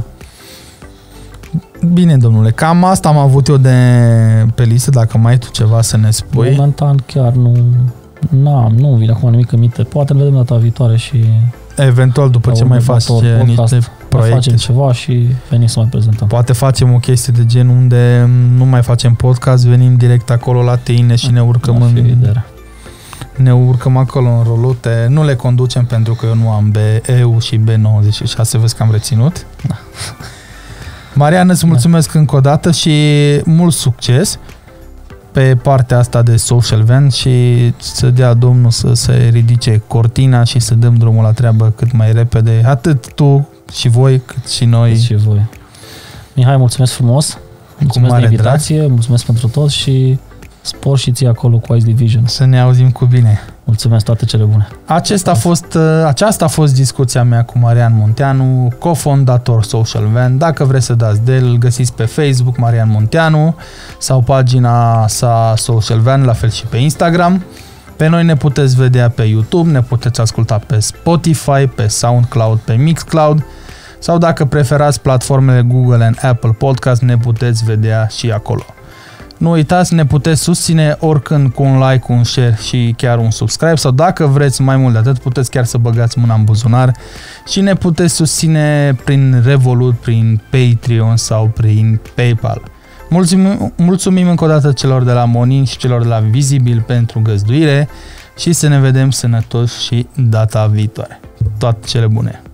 Bine, domnule, cam asta am avut eu de pe listă, dacă mai ai tu ceva să ne spui. Momentan chiar nu... N-am, nu vine acum nimic în minte. Poate ne vedem data viitoare și... Eventual, după ce mai faci niște proiecte. Facem ceva și venim să mai prezentăm. Poate facem o chestie de gen unde nu mai facem podcast, venim direct acolo la tine și ne urcăm în... Ne urcăm acolo în rolute. Nu le conducem pentru că eu nu am B E U și B nouăzeci și șase, vezi că am reținut. Da. Marian, îți mulțumesc da. încă o dată și mult succes pe partea asta de social van și să dea Domnul să se ridice cortina și să dăm drumul la treabă cât mai repede, atât tu și voi, cât și noi. Cât și voi. Mihai, mulțumesc frumos, mulțumesc de invitație, drag. Mulțumesc pentru tot și spor și ție acolo cu Ice Division. Să ne auzim cu bine. Mulțumesc, toate cele bune. Acesta a fost, aceasta a fost discuția mea cu Marian Munteanu, cofondator Social Van. Dacă vreți să dați de el, îl găsiți pe Facebook, Marian Munteanu, sau pagina sa Social Van, la fel și pe Instagram. Pe noi ne puteți vedea pe YouTube, ne puteți asculta pe Spotify, pe SoundCloud, pe Mixcloud, sau dacă preferați platformele Google and Apple Podcast, ne puteți vedea și acolo. Nu uitați, ne puteți susține oricând cu un like, un share și chiar un subscribe, sau dacă vreți mai mult de atât, puteți chiar să băgați mâna în buzunar și ne puteți susține prin Revolut, prin Patreon sau prin PayPal. Mulțumim, mulțumim încă o dată celor de la Monin și celor de la Visibil pentru găzduire și să ne vedem sănătoși și data viitoare. Toate cele bune!